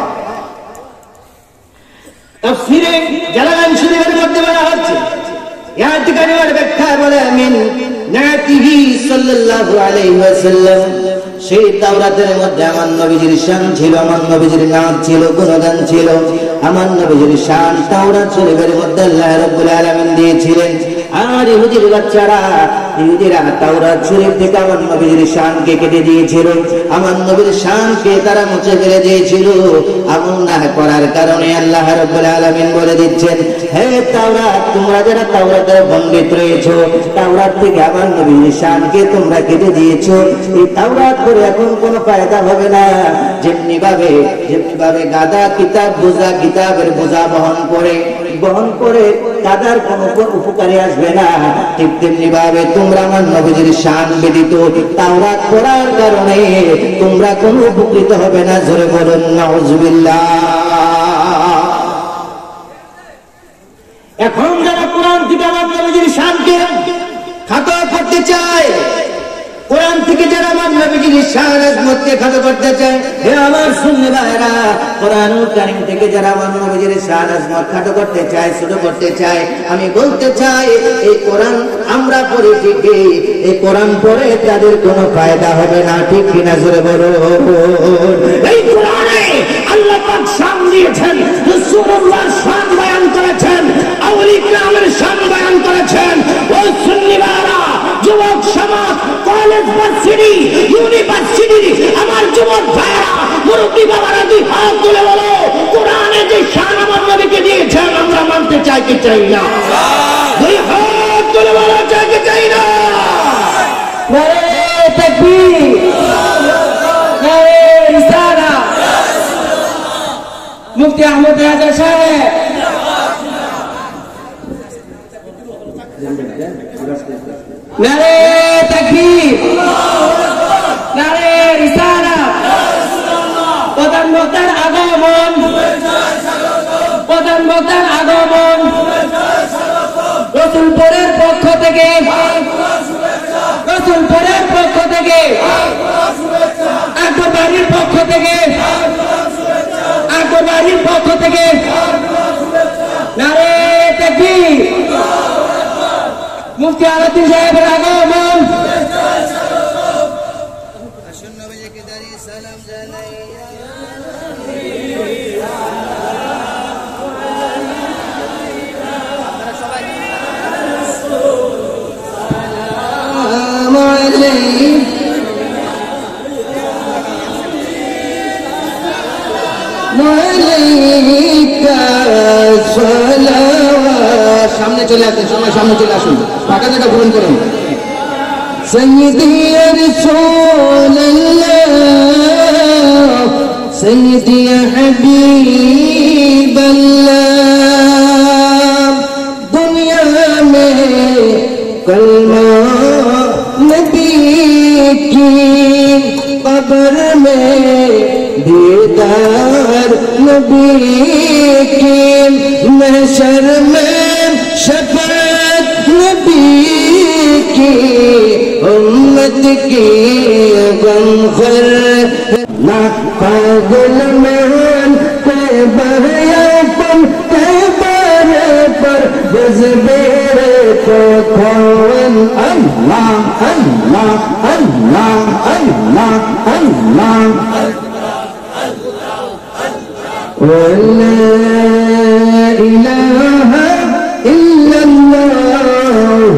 তাফসিরে জালালাইন শরীফের মধ্যে বলা হচ্ছে ইয়াতি কারিমার ব্যাখ্যায় বলে আমিন নাতিহি সাল্লাল্লাহু আলাইহি ওয়াসাল্লাম সেই তাওরাতের মধ্যে আমার নবীজির শান ছিল, আমার নবীজির নাম ছিল, গুণগান ছিল। আমার নবীজির শান তাওরাত শরীফের মধ্যে আল্লাহ রাব্বুল আলামিন দিয়েছিলেন। আর ইহুদির বাচ্চারা ইহুদিরা তাওরাত শরীফ থেকে আমার নবীজির শানকে কেটে দিয়েছিল, আমার নবীর শানকে তারা মুছে ফেলে দিয়েছিল। আমল না করার কারণে আল্লাহ রাব্বুল আলামিন বলে দিচ্ছেন, হে তাওরাত, তোমরা যারা তাওরাতের পণ্ডিত রয়েছো, তাওরাত থেকে আমার নবীর শানকে তোমরা কেটে দিয়েছো। এই তাওরাত করে এখন কোনো ফায়দা হবে না। যেমনি ভাবে গাদা কিতাবের বোঝা বহন করে গাদার কোনো উপকারে আসবে না, ঠিক তেমনি ভাবে তোমরা আমার নবীর শান ব্যতীত তাওরাত পড়ার কারণে তোমরা কোনো উপকৃত হবে না। জোরে বলুন নাউজুবিল্লাহ। এখন যারা কোরআন থেকে আমার নবীর শানকে খাটো করতে চায়, কোরআন থেকে যারা আমার নবীর শান আজমতকে খাটো করতে চায়, হে আমার সুন্নি ভাইরা, কোরআনুল কারীম থেকে যারা আমার নবীর শান আজমত খাটো করতে চায়, ছোট করতে চায়, আমি বলতে চাই এই কোরআন আমরা পড়ে ঠিকই, এই কোরআন পড়ে তাদের কোনো ফায়দা হবে না, ঠিক কিনা জোরে বলুন। এই কোরআনে আল্লাহ পাক শান দিয়েছেন, রাসূলুল্লাহর শান বয়ান করেছেন, আউলিয়া ইকরামের শান বয়ান করেছেন। ওই সুন্নি ভাইরা, যুবক সমাজ, কলেজ, ভার্সিটি, ইউনিভার্সিটি আমার যুবক ভাইরা, মুরব্বী বাবারা, দুই হাত তুলে বলো, কোরআনে যে শান আমার নবীকে দিয়েছেন আমরা মানতে চাই কি চাই না? দুই হাত তুলে বলো, চাই কি চাই না? নারে তাকবীর, নারে রিসালাত। মুফতি আহমদ রাজা সাহেব, নারে তাকবীর, নারে রিসালাত। প্রধান বক্তার আগমন, প্রধান বক্তার আগমন রসুলপুরের পক্ষ থেকে, রসুলপুরের পক্ষ থেকে, আকবরবাড়ির পক্ষ থেকে, আকবরবাড়ির পক্ষ থেকে নারে তাকবীর। মুফতি আলাউদ্দিন সাহেবের আগমন, সামনে চলে আসেন, সবাই সামনে চলে আসুন, ফাঁকা জায়গা পূরণ করুন। সৈয়দি রাসূলুল্লাহ, সৈয়দি হাবিবাল্লাহ, দুনিয়া মে কলমা নবী কি, কবর মে दीदार नबी की, महशर में शफाअत नबी की, उम्मत की गमखर ना पागल मान बहयापन पर जज्बेरे को खोवन। अल्लाह अल्लाह अल्लाह अल्लाह अल्लाह لا إله إلا الله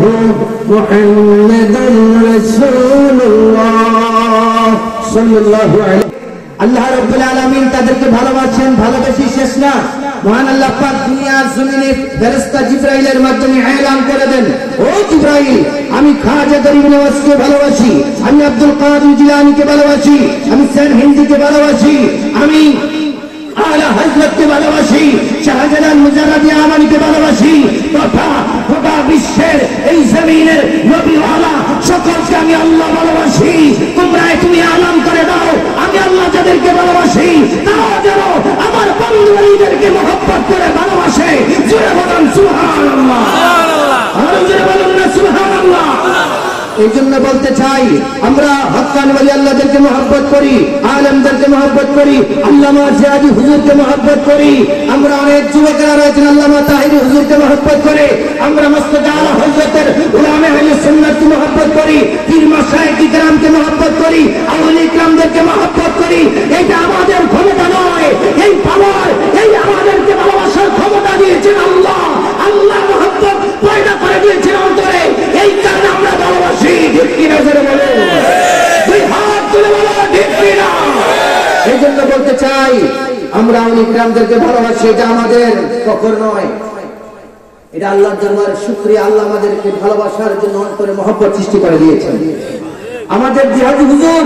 محمد رسول الله صلى الله عليه। আল্লাহ রাব্বুল আলামিন তাদেরকে ভালোবাসেন, ভালোবেসে শেষ না। মহান আল্লাহ পাক দুনিয়ার জমিনে ফেরেশতা জিবরাইলের মাধ্যমে এলান করে দেন, ও জিবরাইল, আমি খাজা গরিব নওয়াজকে ভালোবাসি, আমি আব্দুল কাদের জিলানীকে ভালোবাসি, আমি হিন্দিকে ভালোবাসি, আমি আলা হযরতকে ভালোবাসি, শাহজালাল মুজাররদ আমানিকে ভালোবাসি, তথা গোটা বিশ্বের এই জমিনের নবীওয়ালা সকলকে আমি আল্লাহ ভালোবাসি। তোমরা তুমি আলাম করে দাও, আমি আল্লাহ যাদেরকে ভালোবাসি তারা যেন আমার বন্ধুদেরকে মহব্বত করে ভালোবাসে। জোরে বলুন সুবহানাল্লাহ, আর জোরে বলুন না সুবহানাল্লাহ। এই জন্য বলতে চাই, আমরা হক্কানি ওলি আল্লাহদেরকে মহব্বত করি, আলেমদেরকে মহব্বত করি, আল্লামা জিয়াদি হুজুরকে মহব্বত করি। আমরা অনেক যুবকেরা রয়েছেন আল্লামা তাহিরি হুজুরকে মহব্বত করে, আমরা মুস্তাদ আলা হযরতের উলামা আহলে সুন্নাতকে মহব্বত করি, পীর মাশায়েখ ইকরামকে মহব্বত করি, আউলি ইকরামদেরকে মহব্বত করি। এটা আমাদের ক্ষমতা নয়, এই পাওয়ার, এই আমাদেরকে ভালোবাসার ক্ষমতা দিয়েছেন আল্লাহ। আল্লাহ মহব্বত পয়দা করে দিয়েছেন অন্তরে, এই কারণে আমরা ভালোবাসি। ঠিক কিনা জোরে বলেন, দুই হাত তুলে বলো ঠিক কিনা। এই জন্য বলতে চাই, আমরা আউলি ইকরামদেরকে ভালোবাসি, এটা আমাদের ফখর নয়, এটা আল্লাহর দরবারে শুকরিয়া। আল্লাহ আমাদেরকে ভালোবাসার জন্য অন্তরে মহব্বত সৃষ্টি করে দিয়েছেন। আমাদের জিহাদি হুজুর,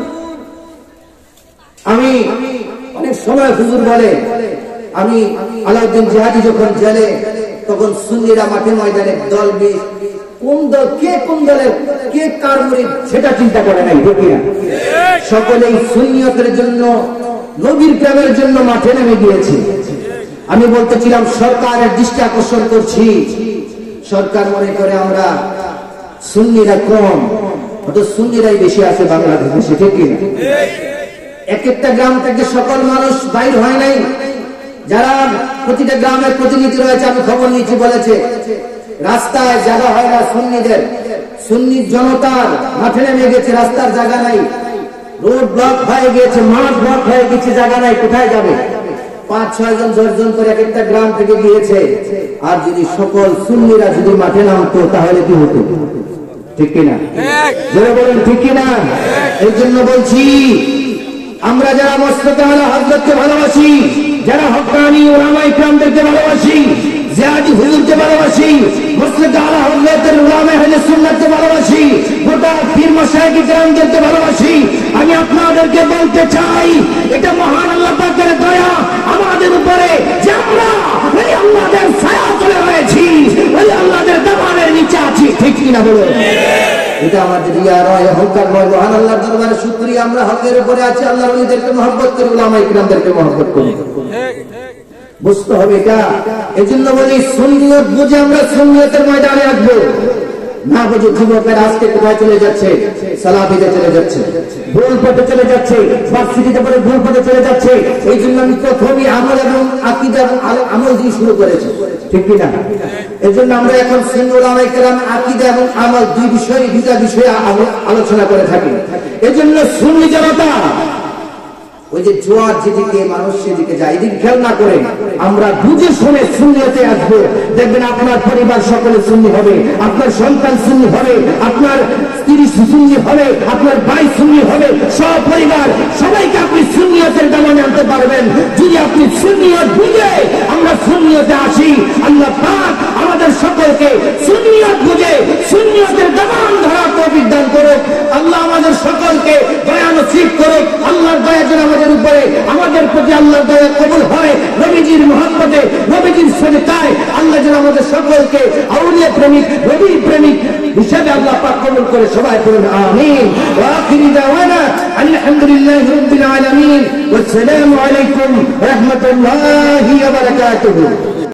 আমি অনেক সময় হুজুর বলে, আমি আলাউদ্দিন জিহাদি যখন জেলে, তখন সুন্নিরা মাঠে ময়দানে দল বিশ, কোন দল কে কোন দলের কে কার মুরিদ সেটা চিন্তা করে নাই। সকলেই সুন্নিয়তের জন্য, নবীর প্রেমের জন্য মাঠে নেমে গিয়েছে। আমি বলতেছিলাম সরকারের দৃষ্টি আকর্ষণ করছি, সরকার মনে করে আমরা সুন্নিরা কম, অত সুন্নিরাই বেশি আছে বাংলাদেশে। ঠিক কিনা? এক একটা গ্রাম থেকে সকল মানুষ বাইর হয় নাই, যারা প্রতিটা গ্রামের প্রতিনিধি রয়েছে, আমি খবর নিয়েছি, বলেছে রাস্তায় জায়গা হয় না সুন্নিদের, সুন্নি জনতার মাঠে নেমে গেছে, রাস্তার জায়গা নাই, রোড ব্লক হয়ে গেছে, মাঠ ব্লক হয়ে গেছে, জায়গা নাই, কোথায় যাবে? 5-6 জন 10 জন করে এক একটা গ্রাম থেকে গিয়েছে। আর যদি সকল সুন্নিরা যদি মাঠে নামতো তাহলে কি হতো? ঠিক কিনা? যারা বলেন ঠিক কিনা? এই জন্য বলছি, আমরা যারা মুস্তাদ আলা হযরতকে ভালোবাসি, যারা হক্কানি উলামা ইকরামদেরকে ভালোবাসি, জিয়াদি হুজুরকে ভালোবাসি, মুস্তাদ আলা হযরতের উলামা আহলে সুন্নাতকে ভালোবাসি, গোটা পীর মাশায়েখ ইকরামদেরকে ভালোবাসি, আমি আপনাদেরকে বলতে চাই, এটা মহান আল্লাহ পাকের দয়া আমাদের উপরে যে আমরা ওই আল্লাহর ছায়া তলে রয়েছি, ওই আল্লাহর দামানের নিচে আছি। ঠিক কিনা বলুন? এটা আমাদের রিয়া নয়, অহংকার নয়, মহান আল্লাহর দরবারে শুকরিয়া। আমরা হকের উপরে আছি, আল্লাহর ওলিদেরকে মহব্বত করি, উলামা ইকরামদেরকে মহব্বত করি। বুঝতে হবে এটা। এজন্য বলি, সুন্নিয়ত বুঝে আমরা সুন্নিয়তের ময়দানে আসবো, না বুঝে যুবকের আজকে কোথায় চলে যাচ্ছে? সালাফিতে চলে যাচ্ছে, ভুল পথে চলে যাচ্ছে, ভার্সিটিতে পড়ে ভুল পথে চলে যাচ্ছে। এই জন্য আমি প্রথমেই আমল এবং আকীদা এবং আমল দিয়ে শুরু করেছি। ঠিক কিনা? এই জন্য আমরা এখন সুন্নি উলামা ইকরাম আকীদা এবং আমল দুইটা বিষয়ে আলোচনা করে থাকি। এই জন্য সুন্নি জনতা ওই যে জোয়ার যেদিকে মানুষ সেদিকে যায়, এদিকে খেয়াল না করে আমরা বুঝে শুনে সুন্নিয়তে আসবো। দেখবেন আপনার পরিবার সকলে সুন্নি হবে, আপনার সন্তান সুন্নি হবে, আপনার স্ত্রী সুন্নি হবে, আপনার ভাই সুন্নি হবে, সব পরিবার সবাইকে আপনি সুন্নিয়তের দামানে আনতে পারবেন যদি আপনি সুন্নিয়ত বুঝে আমরা সুন্নিয়তে আসি। আল্লাহ পাক আমাদের সকলকে সুন্নিয়ত বুঝে সুন্নিয়তের দামান ধরার তৌফিক দান করুক। আল্লাহ আমাদের সকলকে দয়া নসিব করুক। আল্লাহর দয়া যেন আমাদের উপরে, আমাদের প্রতি আল্লাহর দয়া কবুল হয়, নবীজির মুহাম্মদে, নবীজির সদকায় আল্লাহ যেন আমাদের সকলকে আউলিয়া প্রেমিক, নবী প্রেমিক হিসেবে আল্লাহ পাক কবুল করে। সবাই বলুন আমিন। ওয়া আখিরু দাওয়ানা আলহামদুলিল্লাহি রাব্বিল আলামিন। ওয়াসসালামু আলাইকুম ওয়া রাহমাতুল্লাহি ওয়া বারাকাতুহু।